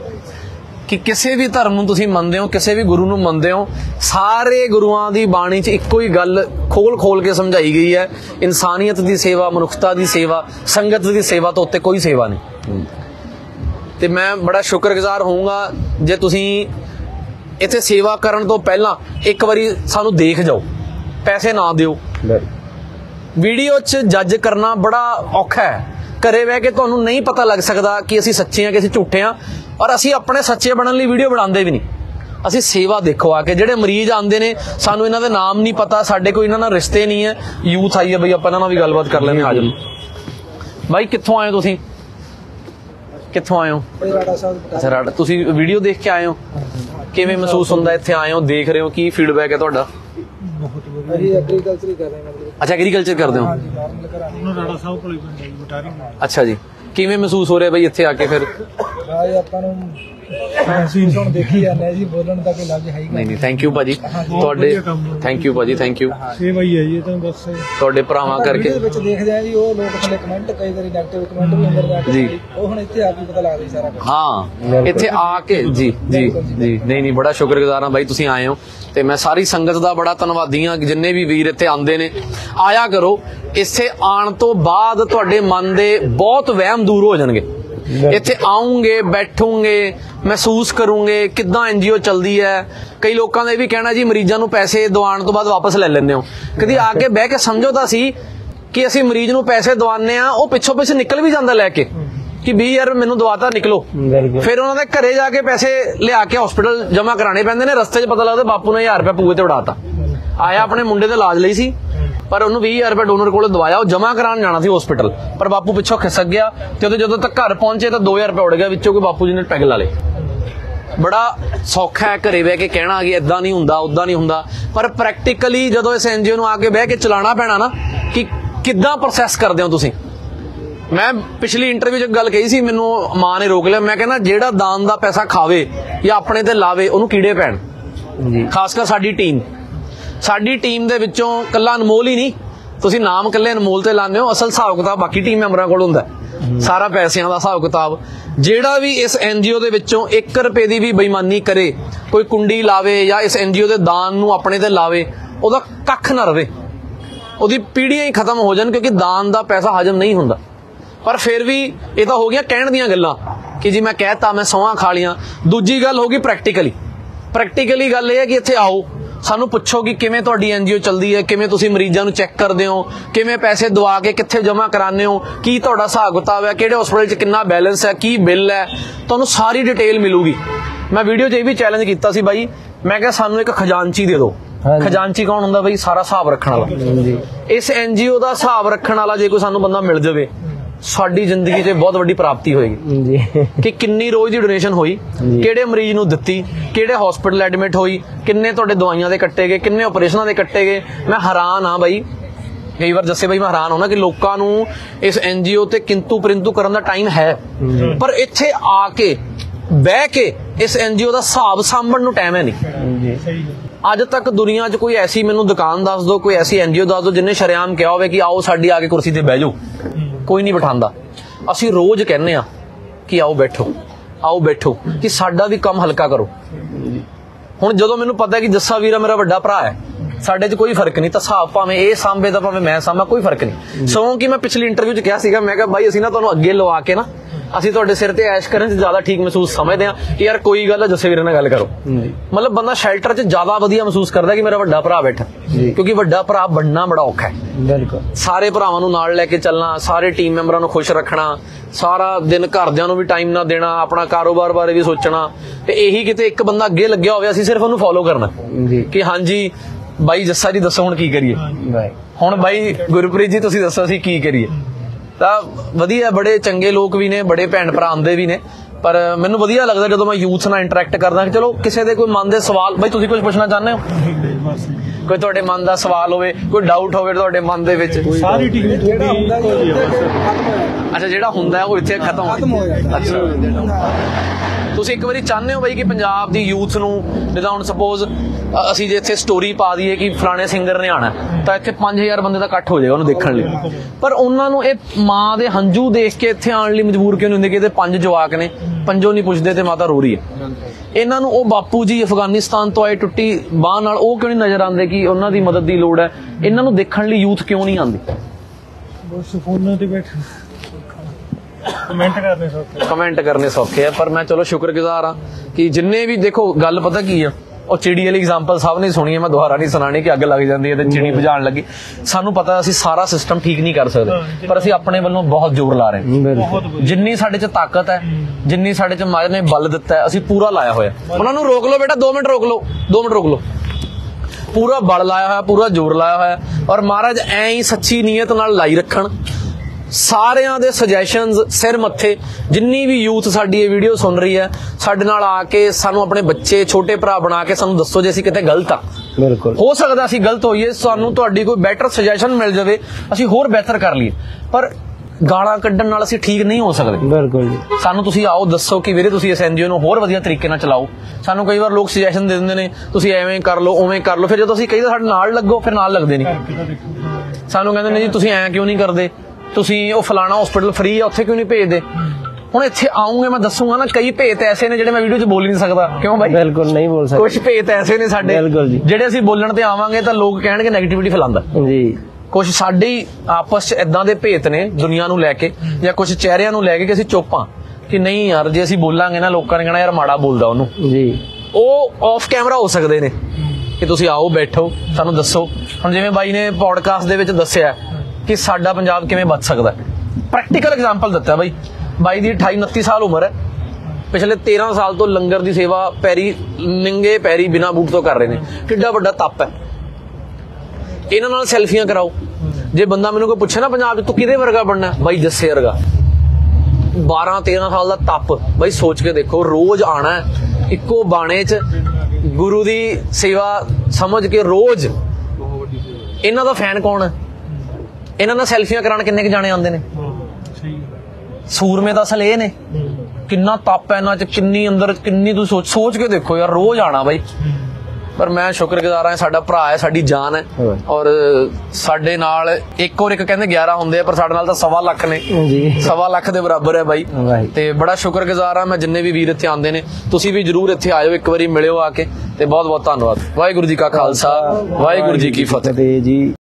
ਕਿ ਕਿਸੇ ਵੀ ਧਰਮ ਨੂੰ ਤੁਸੀਂ ਮੰਨਦੇ ਹੋ, ਕਿਸੇ ਵੀ ਗੁਰੂ ਨੂੰ ਮੰਨਦੇ ਹੋ, ਸਾਰੇ ਗੁਰੂਆਂ ਦੀ ਬਾਣੀ 'ਚ ਇੱਕੋ ਹੀ ਗੱਲ ਖੋਲ ਖੋਲ ਕੇ ਸਮਝਾਈ ਗਈ ਹੈ, ਇਨਸਾਨੀਅਤ ਦੀ ਸੇਵਾ, ਮਨੁੱਖਤਾ ਦੀ ਸੇਵਾ, ਸੰਗਤ ਦੀ ਸੇਵਾ ਤੋਂ ਉੱਤੇ ਕੋਈ ਸੇਵਾ ਨਹੀਂ। ਤੇ ਮੈਂ ਬੜਾ ਸ਼ੁਕਰਗੁਜ਼ਾਰ ਹੋਊਂਗਾ ਜੇ ਤੁਸੀਂ ਇੱਥੇ ਸੇਵਾ ਕਰਨ ਤੋਂ ਪਹਿਲਾਂ ਇੱਕ ਵਾਰੀ ਸਾਨੂੰ ਦੇਖ ਜਾਓ, ਪੈਸੇ ਨਾ ਦਿਓ। ਵੀਡੀਓ 'ਚ ਜੱਜ ਕਰਨਾ ਬੜਾ ਔਖਾ ਹੈ, ਘਰੇ ਬਹਿ ਕੇ ਤੁਹਾਨੂੰ ਨਹੀਂ ਪਤਾ ਲੱਗ ਸਕਦਾ ਕਿ ਅਸੀਂ ਸੱਚੇ ਹਾਂ ਕਿ ਅਸੀਂ ਝੂਠੇ ਹਾਂ। ਔਰ ਅਸੀਂ ਆਪਣੇ ਸੱਚੇ ਬਣਨ ਲਈ ਵੀਡੀਓ ਬਣਾਉਂਦੇ ਵੀ ਨਹੀਂ, ਅਸੀਂ ਸੇਵਾ ਦੇਖੋ ਆ ਕੇ। ਜਿਹੜੇ ਮਰੀਜ਼ ਆਉਂਦੇ ਨੇ ਸਾਨੂੰ ਇਹਨਾਂ ਦੇ ਨਾਮ ਨਹੀਂ ਪਤਾ, ਸਾਡੇ ਕੋਈ ਇਹਨਾਂ ਨਾਲ ਰਿਸ਼ਤੇ ਨਹੀਂ ਹੈ। ਯੂਥ ਆਈ ਹੈ ਬਈ, ਆਪਾਂ ਇਹਨਾਂ ਨਾਲ ਵੀ ਗੱਲਬਾਤ ਕਰ ਲੈਂਦੇ ਹਾਂ। ਹਾਜ਼ਰ ਬਾਈ, ਕਿੱਥੋਂ ਆਏ ਹੋ ਤੁਸੀਂ? ਕਿੱਥੋਂ ਆਏ ਹੋ? ਅੱਛਾ, ਰਾੜਾ। ਤੁਸੀਂ ਵੀਡੀਓ ਦੇਖ ਕੇ ਆਏ ਹੋ? ਕਿਵੇਂ ਮਹਿਸੂਸ ਹੁੰਦਾ ਇੱਥੇ ਆਏ ਹੋ, ਦੇਖ ਰਹੇ ਹੋ, ਕੀ ਫੀਡਬੈਕ ਹੈ ਤੁਹਾਡਾ? ਅੱਛਾ, ਐਗਰੀਕਲਚਰ ਕਰਦੇ ਹੋ? ਅੱਛਾ ਜੀ, ਕਿਵੇਂ ਮਹਿਸੂਸ ਹੋ ਰਿਹਾ ਬਈ ਇੱਥੇ ਆ ਕੇ? ਫਿਰ ਆਪਾਂ ਨੂੰ ਮਹਿਸੂਸ ਹੁਣ ਦੇਖੀ ਜਾਂਦੇ ਜੀ, ਬੋਲਣ ਦਾ ਕੋਈ ਲਫ਼ਜ਼ ਹੈ ਹੀ ਨਹੀਂ। ਨਹੀਂ, ਥੈਂਕ ਯੂ ਭਾਜੀ ਤੁਹਾਡੇ, ਥੈਂਕ ਯੂ ਭਾਜੀ, ਥੈਂਕ ਯੂ। ਸੇਵਾ ਹੀ ਹੈ ਜੀ, ਤਾਂ ਬਸ ਤੁਹਾਡੇ ਭਰਾਵਾਂ ਕਰਕੇ ਵਿੱਚ ਦੇਖਦੇ ਆ ਜੀ, ਉਹ ਲੋਕ ਥੱਲੇ ਕਮੈਂਟ, ਕਈ ਵਾਰੀ ਨੈਗੇਟਿਵ ਕਮੈਂਟ ਵੀ ਅੰਦਰ ਜਾ ਕੇ ਜੀ, ਉਹ ਹੁਣ ਇੱਥੇ ਆ ਕੇ ਪਤਾ ਲੱਗਦਾ ਜੀ ਸਾਰਾ ਕੁਝ। ਹਾਂ, ਇੱਥੇ ਆ ਕੇ ਜੀ ਜੀ ਜੀ ਨਹੀਂ ਨਹੀਂ ਬੜਾ ਸ਼ੁਕਰਗੁਜ਼ਾਰ ਹਾਂ ਬਾਈ, ਤੁਸੀਂ ਆਏ ਹੋ। ਤੇ ਮੈਂ ਸਾਰੀ ਸੰਗਤ ਦਾ ਬੜਾ ਧੰਨਵਾਦੀ ਹਾਂ, ਜਿੰਨੇ ਵੀ ਵੀਰ ਇੱਥੇ ਆਉਂਦੇ ਨੇ। ਆਇਆ ਕਰੋ, ਇੱਥੇ ਆਉਣ ਤੋਂ ਬਾਅਦ ਤੁਹਾਡੇ ਮਨ ਦੇ ਬਹੁਤ ਵਹਿਮ ਦੂਰ ਹੋ ਜਾਣਗੇ। ਇੱਥੇ ਆਉਂਗੇ, ਬੈਠੋਗੇ, ਮਹਿਸੂਸ ਕਰੋਗੇ ਕਿੱਦਾਂ ਐਨਜੀਓ ਚੱਲਦੀ ਹੈ। ਕਈ ਲੋਕਾਂ ਦਾ ਇਹ ਵੀ ਕਹਿਣਾ ਜੀ ਮਰੀਜ਼ਾਂ ਨੂੰ ਪੈਸੇ ਦਵਾਉਣ ਤੋਂ ਬਾਅਦ ਵਾਪਸ ਲੈ ਲੈਂਦੇ ਹੋ। ਕਦੀ ਆ ਕੇ ਬਹਿ ਕੇ ਸਮਝੋ ਤਾਂ ਸੀ ਕਿ ਅਸੀਂ ਮਰੀਜ਼ ਨੂੰ ਪੈਸੇ ਦਵਾਉਂਦੇ ਆ, ਉਹ ਪਿੱਛੋਂ ਪਿੱਛੇ ਨਿਕਲ ਵੀ ਜਾਂਦਾ ਲੈ ਕੇ ਕਿ ਵੀਹ ਹਜ਼ਾਰ ਮੈਨੂੰ ਦਵਾਤਾ, ਨਿਕਲੋ। ਫਿਰ ਉਹਨਾਂ ਦੇ ਘਰੇ ਜਾ ਕੇ ਪੈਸੇ ਲਿਆ ਕੇ ਹਸਪੀਟਲ ਜਮਾ ਕਰਾਣੇ ਪੈਂਦੇ ਨੇ। ਰਸਤੇ 'ਚ ਪਤਾ ਲੱਗਦਾ ਬਾਪੂ ਨੇ ਹਜ਼ਾਰ ਰੁਪਏ ਪੂਏ ਤੇ ਉਡਾਤਾ। ਆਇਆ ਆਪਣੇ ਮੁੰਡੇ ਦੇ ਇਲਾਜ ਲਈ ਸੀ, ਪਰ ਉਹਨੂੰ ਵੀਹ ਹਜ਼ਾਰ ਰੁਪਏ ਡੋਨਰ ਕੋਲ ਦਵਾਇਆ, ਉਹ ਜਮਾ ਕਰਾਉਣ ਜਾਣਾ ਸੀ ਹਸਪੀਟਲ, ਪਰ ਬਾਪੂ ਪਿੱਛੋਂ ਖਿਸਕ ਗਿਆ ਤੇ ਉਹਦੇ ਜਦੋਂ ਤੱਕ ਘਰ ਪਹੁੰਚੇ ਤਾਂ ਦੋ ਹਜ਼ਾਰ ਰੁਪਏ ਉੜ ਗਿਆ ਵਿੱਚੋਂ, ਕੋਈ ਬਾਪੂ ਜੀ ਨੇ ਪੈਗ ਲਾ ਲਏ। ਬੜਾ ਸੌਖਾ ਹੈ ਘਰੇ ਬਹਿ ਕੇ ਕਹਿਣਾ ਕਿ ਇਦਾਂ ਨਹੀਂ ਹੁੰਦਾ, ਉਦਾਂ ਨਹੀਂ ਹੁੰਦਾ, ਪਰ ਪ੍ਰੈਕਟੀਕਲੀ ਜਦੋਂ ਇਸ ਐਨਜੀਓ ਨੂੰ ਆ ਕੇ ਬਹਿ ਕੇ ਚਲਾਉਣਾ ਪੈਣਾ ਨਾ ਕਿ ਕਿੱਦਾਂ ਪ੍ਰੋਸੈਸ ਕਰਦੇ ਹੋ ਤੁਸੀਂ। ਮੈਂ ਪਿਛਲੀ ਇੰਟਰਵਿਊ 'ਚ ਗੱਲ ਕਹੀ ਸੀ, ਮੈਨੂੰ ਮਾਂ ਨੇ ਰੋਕ ਲਿਆ। ਮੈਂ ਕਹਿੰਦਾ ਜਿਹੜਾ ਦਾਨ ਦਾ ਪੈਸਾ ਖਾਵੇ ਜਾਂ ਆਪਣੇ ਤੇ ਲਾਵੇ ਉਹਨੂੰ ਕੀੜੇ ਪੈਣ। ਖਾਸ ਕਰ ਸਾਡੀ ਟੀਮ, ਸਾਡੀ ਟੀਮ ਦੇ ਵਿੱਚੋਂ ਕੱਲਾ ਅਨਮੋਲ ਹੀ ਨਹੀਂ, ਤੁਸੀਂ ਨਾਮ ਕੱਲੇ ਅਨਮੋਲ ਤੇ ਲਾਉਂਦੇ ਹੋ, ਅਸਲ ਹਿਸਾਬ ਕਿਤਾਬ ਬਾਕੀ ਟੀਮ ਮੈਂਬਰਾਂ ਕੋਲ ਹੁੰਦਾ। ਸਾਰਾ ਪੈਸਿਆਂ ਦਾ ਹਿਸਾਬ ਕਿਤਾਬ। ਜਿਹੜਾ ਵੀ ਇਸ ਐਨਜੀਓ ਦੇ ਵਿੱਚੋਂ ਇੱਕ ਰੁਪਏ ਦੀ ਵੀ ਬੇਈਮਾਨੀ ਕਰੇ, ਕੋਈ ਕੁੰਡੀ ਲਾਵੇ ਜਾਂ ਇਸ ਐਨਜੀਓ ਦੇ ਦਾਨ ਨੂੰ ਆਪਣੇ ਤੇ ਲਾਵੇ, ਉਹਦਾ ਕੱਖ ਨਾ ਰਵੇ। ਉਹਦੀ ਪੀੜ੍ਹੀਆਂ ਹੀ ਖਤਮ ਹੋ ਜਾਣ, ਕਿਉਂਕਿ ਦਾਨ ਦਾ ਪੈਸਾ ਹਜਮ ਨਹੀਂ ਹੁੰਦਾ। ਪਰ ਫਿਰ ਵੀ ਇਹ ਤਾਂ ਹੋ ਗਿਆ ਕਹਿਣ ਦੀਆਂ ਗੱਲਾਂ ਕਿ ਜੀ ਮੈਂ ਕਹਿਤਾ, ਮੈਂ ਸਹੁੰਆਂ ਖਾ ਲੀਆਂ। ਦੂਜੀ ਗੱਲ ਹੋ ਗਈ ਪ੍ਰੈਕਟੀਕਲੀ। ਪ੍ਰੈਕਟੀਕਲੀ ਗੱਲ ਇਹ ਹੈ ਕਿ ਇੱਥੇ ਆਓ, ਸਾਨੂੰ ਪੁੱਛੋ ਕਿ ਕਿਵੇਂ ਤੁਹਾਡੀ ਐਨਜੀਓ ਚੱਲਦੀ ਹੈ, ਕਿਵੇਂ ਤੁਸੀਂ ਮਰੀਜ਼ਾਂ ਨੂੰ ਚੈੱਕ ਕਰਦੇ ਹੋ, ਕਿਵੇਂ ਪੈਸੇ ਦਵਾ ਕੇ ਕਿੱਥੇ ਜਮ੍ਹਾਂ ਕਰਾਉਂਦੇ ਹੋ, ਕੀ ਤੁਹਾਡਾ ਹਿਸਾਬ ਕਿਤਾਬ ਹੈ, ਕਿਹੜੇ ਹਸਪਤਾਲ 'ਚ ਕਿੰਨਾ ਬੈਲੈਂਸ ਹੈ, ਕੀ ਬਿੱਲ ਹੈ, ਤੁਹਾਨੂੰ ਸਾਰੀ ਡਿਟੇਲ ਮਿਲੂਗੀ। ਮੈਂ ਵੀਡੀਓ 'ਚ ਇਹ ਵੀ ਚੈਲੰਜ ਕੀਤਾ ਸੀ ਬਾਈ, ਮੈਂ ਕਿਹਾ ਸਾਨੂੰ ਇੱਕ ਖਜ਼ਾਨਚੀ ਦੇ ਦਿਓ। ਖਜ਼ਾਨਚੀ ਕੌਣ ਹੁੰਦਾ ਬਾਈ? ਸਾਰਾ ਹਿਸਾਬ ਰੱਖਣ ਵਾਲਾ। ਇਸ ਐਨਜੀਓ ਦਾ ਹਿਸਾਬ ਰੱਖਣ ਵਾਲਾ ਜੇ ਕੋਈ ਸਾਨੂੰ ਬੰਦਾ ਮਿਲ ਜਾਵੇ, ਸਾਡੀ ਜ਼ਿੰਦਗੀ 'ਚ ਬਹੁਤ ਵੱਡੀ ਪ੍ਰਾਪਤੀ ਹੋਏਗੀ ਕਿ ਕਿੰਨੀ ਰੋਜ਼ ਦੀ ਡੋਨੇਸ਼ਨ ਹੋਈ, ਕਿਹੜੇ ਮਰੀਜ਼ ਨੂੰ ਦਿੱਤੀ, ਕਿਹੜੇ ਹਸਪੀਟਲ ਐਡਮਿਟ ਹੋਈ, ਕਿੰਨੇ ਤੁਹਾਡੇ ਦਵਾਈਆਂ ਦੇ ਕੱਟੇ ਗਏ, ਕਿੰਨੇ ਆਪਰੇਸ਼ਨਾਂ ਦੇ ਕੱਟੇ ਗਏ। ਮੈਂ ਹੈਰਾਨ ਹਾਂ ਬਾਈ, ਕਈ ਵਾਰ ਜੱਸੇ ਬਾਈ ਮੈਂ ਹੈਰਾਨ ਹੋਣਾ ਕਿ ਲੋਕਾਂ ਨੂੰ ਇਸ ਐਨਜੀਓ ਤੇ ਕਿੰਤੂ ਪਰਿੰਤੂ ਕਰਨ ਦਾ ਟਾਈਮ ਹੈ, ਪਰ ਇੱਥੇ ਆ ਕੇ ਬਹਿ ਕੇ ਇਸ ਐਨਜੀਓ ਦਾ ਹਿਸਾਬ ਸਾਂਭਣ ਨੂੰ ਟਾਈਮ ਹੈ ਨਹੀਂ। ਅੱਜ ਤੱਕ ਦੁਨੀਆ 'ਚ ਕੋਈ ਐਸੀ ਮੈਨੂੰ ਦੁਕਾਨ ਦੱਸ ਦਿਓ, ਕੋਈ ਐਸੀ ਐਨਜੀਓ ਦੱਸ ਦਿਓ ਜਿੰਨੇ ਸ਼ਰੇਆਮ ਕਿਹਾ ਹੋਵੇ ਕਿ ਆਓ ਸਾਡੀ ਆ ਕੇ ਕੁਰਸੀ ਤੇ ਬਹਿ ਜਾਓ। ਕੋਈ ਨਹੀਂ ਬਿਠਾਉਂਦਾ। ਅਸੀਂ ਰੋਜ਼ ਕਹਿੰਦੇ ਆ ਕਿ ਆਓ ਬੈਠੋ, ਆਓ ਬੈਠੋ, ਕਿ ਸਾਡਾ ਵੀ ਕੰਮ ਹਲਕਾ ਕਰੋ। ਹੁਣ ਜਦੋਂ ਮੈਨੂੰ ਪਤਾ ਕਿ ਜੱਸਾ ਵੀਰਾ ਮੇਰਾ ਵੱਡਾ ਭਰਾ ਹੈ, ਸਾਡੇ 'ਚ ਕੋਈ ਫਰਕ ਨਹੀਂ, ਤਾਂ ਹਿਸਾਬ ਭਾਵੇਂ ਇਹ ਸਾਂਭੇ ਤਾਂ ਭਾਵੇਂ ਮੈਂ ਸਾਂਭਾਂ, ਕੋਈ ਫਰਕ ਨਹੀਂ। ਸਗੋਂ ਕਿ ਮੈਂ ਪਿਛਲੀ ਇੰਟਰਵਿਊ 'ਚ ਕਿਹਾ ਸੀਗਾ, ਮੈਂ ਕਿਹਾ ਬਾਈ ਅਸੀਂ ਨਾ ਤੁਹਾਨੂੰ ਅੱਗੇ ਲਵਾ ਕੇ ਨਾ ਅਸੀਂ ਤੁਹਾਡੇ ਸਿਰ ਤੇ ਐਸ਼ ਕਰਨ 'ਚ ਜ਼ਿਆਦਾ ਠੀਕ ਮਹਿਸੂਸ ਸਮਝਦੇ ਹਾਂ ਕਿ ਯਾਰ ਕੋਈ ਗੱਲ ਹੈ ਜੱਸੇ ਵੀਰੇ ਨਾਲ ਗੱਲ ਕਰੋ। ਮਤਲਬ ਬੰਦਾ ਸ਼ੈਲਟਰ 'ਚ ਜ਼ਿਆਦਾ ਵਧੀਆ ਮਹਿਸੂਸ ਕਰਦਾ ਕਿ ਮੇਰਾ ਵੱਡਾ ਭਰਾ ਬੈਠਾ, ਕਿਉਂਕਿ ਵੱਡਾ ਭਰਾ ਬਣਨਾ ਬੜਾ ਔਖਾ ਹੈ। ਬਿਲਕੁਲ, ਸਾਰੇ ਭਰਾਵਾਂ ਨੂੰ ਨਾਲ ਲੈ ਕੇ ਚੱਲਣਾ, ਸਾਰੇ ਟੀਮ ਮੈਂਬਰਾਂ ਨੂੰ ਖੁਸ਼ ਰੱਖਣਾ, ਸਾਰਾ ਦਿਨ ਘਰਦਿਆਂ ਨੂੰ ਵੀ ਟਾਈਮ ਨਾ ਦੇਣਾ, ਆਪਣਾ ਕਾਰੋਬਾਰ ਬਾਰੇ ਵੀ ਸੋਚਣਾ, ਤੇ ਇਹੀ ਕਿਤੇ ਇੱਕ ਬੰਦਾ ਅੱਗੇ ਲੱਗਿਆ ਹੋਵੇ, ਅਸੀਂ ਸਿਰਫ ਉਹਨੂੰ ਫੋਲੋ ਕਰਨਾ ਕਿ ਹਾਂਜੀ ਬਾਈ ਜੱਸਾ ਜੀ ਦੱਸੋ ਹੁਣ ਕੀ ਕਰੀਏ, ਹੁਣ ਬਾਈ ਗੁਰਪ੍ਰੀਤ ਜੀ ਤੁਸੀਂ ਦੱਸੋ ਅਸੀਂ ਕੀ ਕਰੀਏ। ਤਾਂ ਵਧੀਆ, ਬੜੇ ਚੰਗੇ ਲੋਕ ਵੀ ਨੇ, ਬੜੇ ਭੈਣ ਭਰਾ ਆਉਂਦੇ ਵੀ ਨੇ, ਪਰ ਮੈਨੂੰ ਵਧੀਆ ਲੱਗਦਾ ਜਦੋਂ ਮੈਂ ਯੂਥ ਨਾਲ ਇੰਟਰੈਕਟ ਕਰਦਾ ਕਿ ਚਲੋ ਕਿਸੇ ਦੇ ਕੋਈ ਮਨ ਦੇ ਸਵਾਲ, ਬਾਈ ਤੁਸੀਂ ਕੁਝ ਪੁੱਛਣਾ ਚਾਹੁੰਦੇ ਹੋ, ਕੋਈ ਤੁਹਾਡੇ ਮਨ ਦਾ ਸਵਾਲ ਹੋਵੇ, ਕੋਈ ਡਾਊਟ ਹੋਵੇ ਤੁਹਾਡੇ ਮਨ ਦੇ ਵਿੱਚ। ਸਾਰੀ ਟੀਮ ਅੱਛਾ, ਜਿਹੜਾ ਹੁੰਦਾ ਉਹ ਇੱਥੇ ਖਤਮ ਹੋ ਜਾਂਦਾ। ਅੱਛਾ, ਤੁਸੀਂ ਇੱਕ ਵਾਰੀ ਚਾਹੁੰਦੇ ਹੋ ਬਾਈ ਕਿ ਪੰਜਾਬ ਦੀ ਯੂਥ ਨੂੰ, ਜਿੱਦਾਂ ਹੁਣ ਸਪੋਜ਼ ਅਸੀਂ ਜੇ ਇੱਥੇ ਸਟੋਰੀ ਪਾ ਦਈਏ ਕਿ ਫਲਾਣੇ ਸਿੰਗਰ ਨੇ ਆਉਣਾ, ਤਾਂ ਇੱਥੇ ਪੰਜ ਹਜ਼ਾਰ ਬੰਦੇ ਦਾ ਇਕੱਠ ਹੋ ਜਾਏਗਾ ਉਹਨੂੰ ਦੇਖਣ ਲਈ, ਪਰ ਉਹਨਾਂ ਨੂੰ ਇਹ ਮਾਂ ਦੇ ਹੰਝੂ ਦੇਖ ਕੇ ਇੱਥੇ ਆਉਣ ਲਈ ਮਜਬੂਰ ਕਿਉਂ ਨਹੀਂ ਹੁੰਦੇ ਕਿ ਇਹਦੇ ਪੰਜ ਜਵਾਕ ਨੇ, ਪੰਜੋਂ ਨਹੀਂ ਪੁੱਛਦੇ ਤੇ ਮਾਤਾ ਰੋ ਰਹੀ ਹੈ। ਇਹਨਾਂ ਨੂੰ ਉਹ ਬਾਪੂ ਜੀ ਅਫਗਾਨਿਸਤਾਨ ਤੋਂ ਆਏ ਟੁੱਟੀ ਬਾਂਹ ਨਾਲ, ਉਹ ਕਿਉਂ ਨਹੀਂ ਨਜ਼ਰ ਆਉਂਦੇ ਕਿ ਉਹਨਾਂ ਦੀ ਮਦਦ ਦੀ ਲੋੜ ਹੈ। ਇਹਨਾਂ ਨੂੰ ਦੇਖਣ ਲਈ ਯੂਥ ਕਿਉਂ ਨਹੀਂ ਆਉਂਦੀ? ਕਮੈਂਟ ਕਰਨੇ ਸੌਖੇ ਕਮੈਂਟ ਕਰਨੇ ਸੌਖੇ ਆ, ਪਰ ਮੈਂ ਚਲੋ ਸ਼ੁਕਰਗੁਜ਼ਾਰ ਹਾਂ ਕਿ ਜਿੰਨੇ ਵੀ, ਦੇਖੋ ਗੱਲ ਪਤਾ ਕੀ ਆ, ਉਹ ਚਿੜੀ ਵਾਲੀ ਐਗਜ਼ਾਮਪਲ ਸਭ ਨੇ ਸੁਣੀ ਹੈ, ਮੈਂ ਦੁਬਾਰਾ ਨਹੀਂ ਸੁਣਾਣੀ ਕਿ ਅੱਗ ਲੱਗ ਜਾਂਦੀ ਹੈ ਤੇ ਚਿੜੀ ਬੁਝਾਉਣ ਲੱਗੀ। ਸਾਨੂੰ ਪਤਾ ਅਸੀਂ ਸਾਰਾ ਸਿਸਟਮ ਠੀਕ ਨਹੀਂ ਕਰ ਸਕਦੇ, ਪਰ ਅਸੀਂ ਆਪਣੇ ਵੱਲੋਂ ਬਹੁਤ ਜ਼ੋਰ ਲਾ ਰਹੇ ਹਾਂ। ਜਿੰਨੀ ਸਾਡੇ 'ਚ ਤਾਕਤ ਹੈ, ਜਿੰਨੀ ਸਾਡੇ 'ਚ ਮਾਇਰ ਨੇ ਬਲ ਦਿੱਤਾ ਹੈ, ਅਸੀਂ ਪੂਰਾ ਲਾਇਆ ਹੋਇਆ। ਉਹਨਾਂ ਨੂੰ ਰੋਕ ਲਓ ਬੇਟਾ, ਦੋ ਮਿੰਟ ਰੋਕ ਲਓ, ਦੋ ਮਿੰਟ ਰੋਕ ਲਓ। ਪੂਰਾ ਬਲ ਲਾਇਆ ਹੋਇਆ, ਪੂਰਾ ਜ਼ੋਰ ਲਾਇਆ ਹੋਇਆ, ਔਰ ਮਹਾਰਾਜ ਐਂ ਹੀ ਸੱਚੀ ਨੀਅਤ ਨਾਲ ਲਾਈ ਰੱਖਣ। ਸਾਰਿਆਂ ਦੇ ਸੁਜੈਸ਼ਨਸ ਸਿਰ ਮੱਥੇ, ਜਿੰਨੀ ਵੀ ਯੂਥ ਸਾਡੀ ਇਹ ਵੀਡੀਓ ਸੁਣ ਰਹੀ ਹੈ, ਸਾਡੇ ਨਾਲ ਆ ਕੇ ਸਾਨੂੰ ਆਪਣੇ ਬੱਚੇ ਛੋਟੇ ਭਰਾ ਬਣਾ ਕੇ ਸਾਨੂੰ ਦੱਸੋ ਜੇ ਅਸੀਂ ਕਿਤੇ ਗਲਤ ਆ। ਬਿਲਕੁਲ, ਹੋ ਸਕਦਾ ਅਸੀਂ ਗਲਤ ਹੋਈਏ, ਸਾਨੂੰ ਤੁਹਾਡੀ ਕੋਈ ਬੈਟਰ ਸੁਜੈਸ਼ਨ ਮਿਲ ਜਾਵੇ, ਅਸੀਂ ਹੋਰ ਬਿਹਤਰ ਕਰ ਲਈਏ, ਪਰ ਗਾਲਾਂ ਕੱਢਣ ਨਾਲ ਅਸੀਂ ਠੀਕ ਨਹੀਂ ਹੋ ਸਕਦੇ। ਬਿਲਕੁਲ ਜੀ, ਸਾਨੂੰ ਤੁਸੀਂ ਆਓ ਦੱਸੋ ਕਿ ਵੀਰੇ ਤੁਸੀਂ ਇਸ ਐਨਜੀਓ ਨੂੰ ਹੋਰ ਵਧੀਆ ਤਰੀਕੇ ਨਾਲ ਚਲਾਓ। ਸਾਨੂੰ ਕਈ ਵਾਰ ਲੋਕ ਸੁਜੈਸ਼ਨ ਦੇ ਦਿੰਦੇ ਨੇ, ਤੁਸੀਂ ਐਵੇਂ ਕਰ ਲਓ, ਉਵੇਂ ਕਰ ਲਓ, ਫਿਰ ਜਦੋਂ ਅਸੀਂ ਕਹੀਦਾ ਸਾਡੇ ਨਾਲ ਲੱਗੋ, ਫਿਰ ਨਾਲ ਲੱਗਦੇ ਨਹੀਂ। ਸਾਨੂੰ ਕਹਿੰਦੇ ਨੇ ਜੀ ਤੁਸੀਂ ਐਂ ਕਿਉਂ ਨਹੀਂ ਕਰਦੇ, ਤੁਸੀਂ ਉਹ ਫਲਾਣਾ ਹਸਪੀਟਲ ਫ੍ਰੀ ਆ ਉੱਥੇ ਕਿਉਂ ਨਹੀਂ ਭੇਜਦੇ। ਹੁਣ ਇੱਥੇ ਆਉਂਗੇ ਮੈਂ ਦੱਸੂਗਾ ਨਾ, ਕਈ ਭੇਤ ਐਸੇ ਨੇ ਜਿਹੜੇ ਮੈਂ ਵੀਡੀਓ 'ਚ ਬੋਲ ਨਹੀਂ ਸਕਦਾ। ਕਿਉਂ ਬਾਈ? ਬਿਲਕੁਲ ਨਹੀਂ ਬੋਲ ਸਕਦਾ। ਕੁਝ ਭੇਤ ਐਸੇ ਨੇ ਸਾਡੇ ਜਿਹੜੇ ਅਸੀਂ ਬੋਲਣ ਤੇ ਆਵਾਂਗੇ ਤਾਂ ਲੋਕ ਕਹਿਣਗੇ ਨੈਗੇਟਿਵਿਟੀ ਫੈਲਾਉਂਦਾ ਜੀ। ਕੁਝ ਸਾਡੇ ਆਪਸ 'ਚ ਇਦਾਂ ਦੇ ਭੇਤ ਨੇ ਦੁਨੀਆ ਨੂੰ ਲੈ ਕੇ, ਜਾਂ ਕੁਝ ਚਿਹਰਿਆਂ ਨੂੰ ਲੈ ਕੇ, ਕਿ ਅਸੀਂ ਚੁੱਪ ਹਾਂ ਕਿ ਨਹੀਂ ਯਾਰ ਜੇ ਅਸੀਂ ਬੋਲਾਂਗੇ ਨਾ ਲੋਕਾਂ ਨੇ ਕਹਿਣਾ ਯਾਰ ਮਾੜਾ ਬੋਲਦਾ ਉਹਨੂੰ ਜੀ। ਉਹ ਆਫ ਕੈਮਰਾ ਹੋ ਸਕਦੇ ਨੇ ਕਿ ਤੁਸੀਂ ਆਓ ਬੈਠੋ ਸਾਨੂੰ ਦੱਸੋ। ਹੁਣ ਜਿਵੇਂ ਬਾਈ ਨੇ ਪੋਡਕਾਸਟ ਦੇ ਵਿੱਚ ਦੱਸਿਆ ਕਿ ਸਾਡਾ ਪੰਜਾਬ ਕਿਵੇਂ ਬਚ ਸਕਦਾ, ਪ੍ਰੈਕਟੀਕਲ ਐਗਜ਼ਾਮਪਲ ਦਿੱਤਾ ਬਾਈ। ਬਾਈ ਦੀ ਅਠਾਈ ਉਨੱਤੀ ਸਾਲ ਉਮਰ ਹੈ, ਪਿਛਲੇ ਤੇਰਾਂ ਸਾਲ ਤੋਂ ਲੰਗਰ ਦੀ ਸੇਵਾ ਪੈਰੀ ਨਿੰਗੇ ਪੈਰੀ ਬਿਨਾਂ ਬੂਟ ਤੋਂ ਕਰ ਰਹੇ ਨੇ। ਕਿੱਡਾ ਵੱਡਾ ਤਪ ਹੈ। ਇਹਨਾਂ ਨਾਲ ਸੈਲਫੀਆਂ ਕਰਾਓ। ਜੇ ਬੰਦਾ ਮੈਨੂੰ ਕੋਈ ਪੁੱਛੇ ਨਾ ਪੰਜਾਬ 'ਚ ਤੂੰ ਕਿਹਦੇ ਵਰਗਾ ਬਣਨਾ, ਬਾਈ ਜੱਸੇ ਵਰਗਾ। ਬਾਰਾਂ ਤੇਰਾਂ ਸਾਲ ਦਾ ਤਪ ਬਾਈ, ਸੋਚ ਕੇ ਦੇਖੋ। ਰੋਜ਼ ਆਣਾ ਇੱਕੋ ਬਾਣੇ 'ਚ ਗੁਰੂ ਦੀ ਸੇਵਾ ਸਮਝ ਕੇ ਰੋਜ਼। ਇਹਨਾਂ ਦਾ ਫੈਨ ਕੌਣ ਹੈ? ਇਹਨਾਂ ਨਾਲ ਸੈਲਫੀਆਂ ਕਰਾਉਣ ਕਿੰਨੇ ਕੁ ਜਾਣੇ ਆਉਂਦੇ ਨੇ? ਸੂਰਮੇ ਤਾਂ ਅਸਲ ਇਹ ਨੇ। ਕਿੰਨਾ ਤਪ ਹੈ ਇਹਨਾਂ 'ਚ, ਕਿੰਨੀ ਅੰਦਰ, ਕਿੰਨੀ ਤੁਸੀਂ ਸੋਚ ਸੋਚ ਕੇ ਦੇਖੋ ਯਾਰ, ਰੋਜ਼ ਆਣਾ ਬਾਈ। ਪਰ ਮੈਂ ਸ਼ੁਕਰਗੁਜ਼ਾਰ ਹਾਂ, ਸਾਡਾ ਭਰਾ ਹੈ, ਸਾਡੀ ਜਾਨ ਹੈ, ਔਰ ਸਾਡੇ ਨਾਲ ਇੱਕ ਔਰ ਇੱਕ ਕਹਿੰਦੇ ਗਿਆਰਾਂ ਹੁੰਦੇ ਆ, ਪਰ ਸਾਡੇ ਨਾਲ ਤਾਂ ਸਵਾ ਲੱਖ ਨੇ, ਸਵਾ ਲੱਖ ਦੇ ਬਰਾਬਰ ਹੈ ਬਾਈ। ਤੇ ਬੜਾ ਸ਼ੁਕਰਗੁਜ਼ਾਰ ਹਾਂ ਮੈਂ ਜਿੰਨੇ ਵੀ ਵੀਰ ਇੱਥੇ ਆਉਂਦੇ ਨੇ। ਤੁਸੀਂ ਵੀ ਜਰੂਰ ਇੱਥੇ ਆਇਓ, ਇੱਕ ਵਾਰੀ ਮਿਲਿਓ ਆ ਕੇ, ਤੇ ਬਹੁਤ ਬਹੁਤ ਧੰਨਵਾਦ। ਵਾਹਿਗੁਰੂ ਜੀ ਕਾ ਖਾਲਸਾ, ਵਾਹਿਗੁਰੂ ਜੀ ਕੀ ਫਤਿਹ ਜੀ।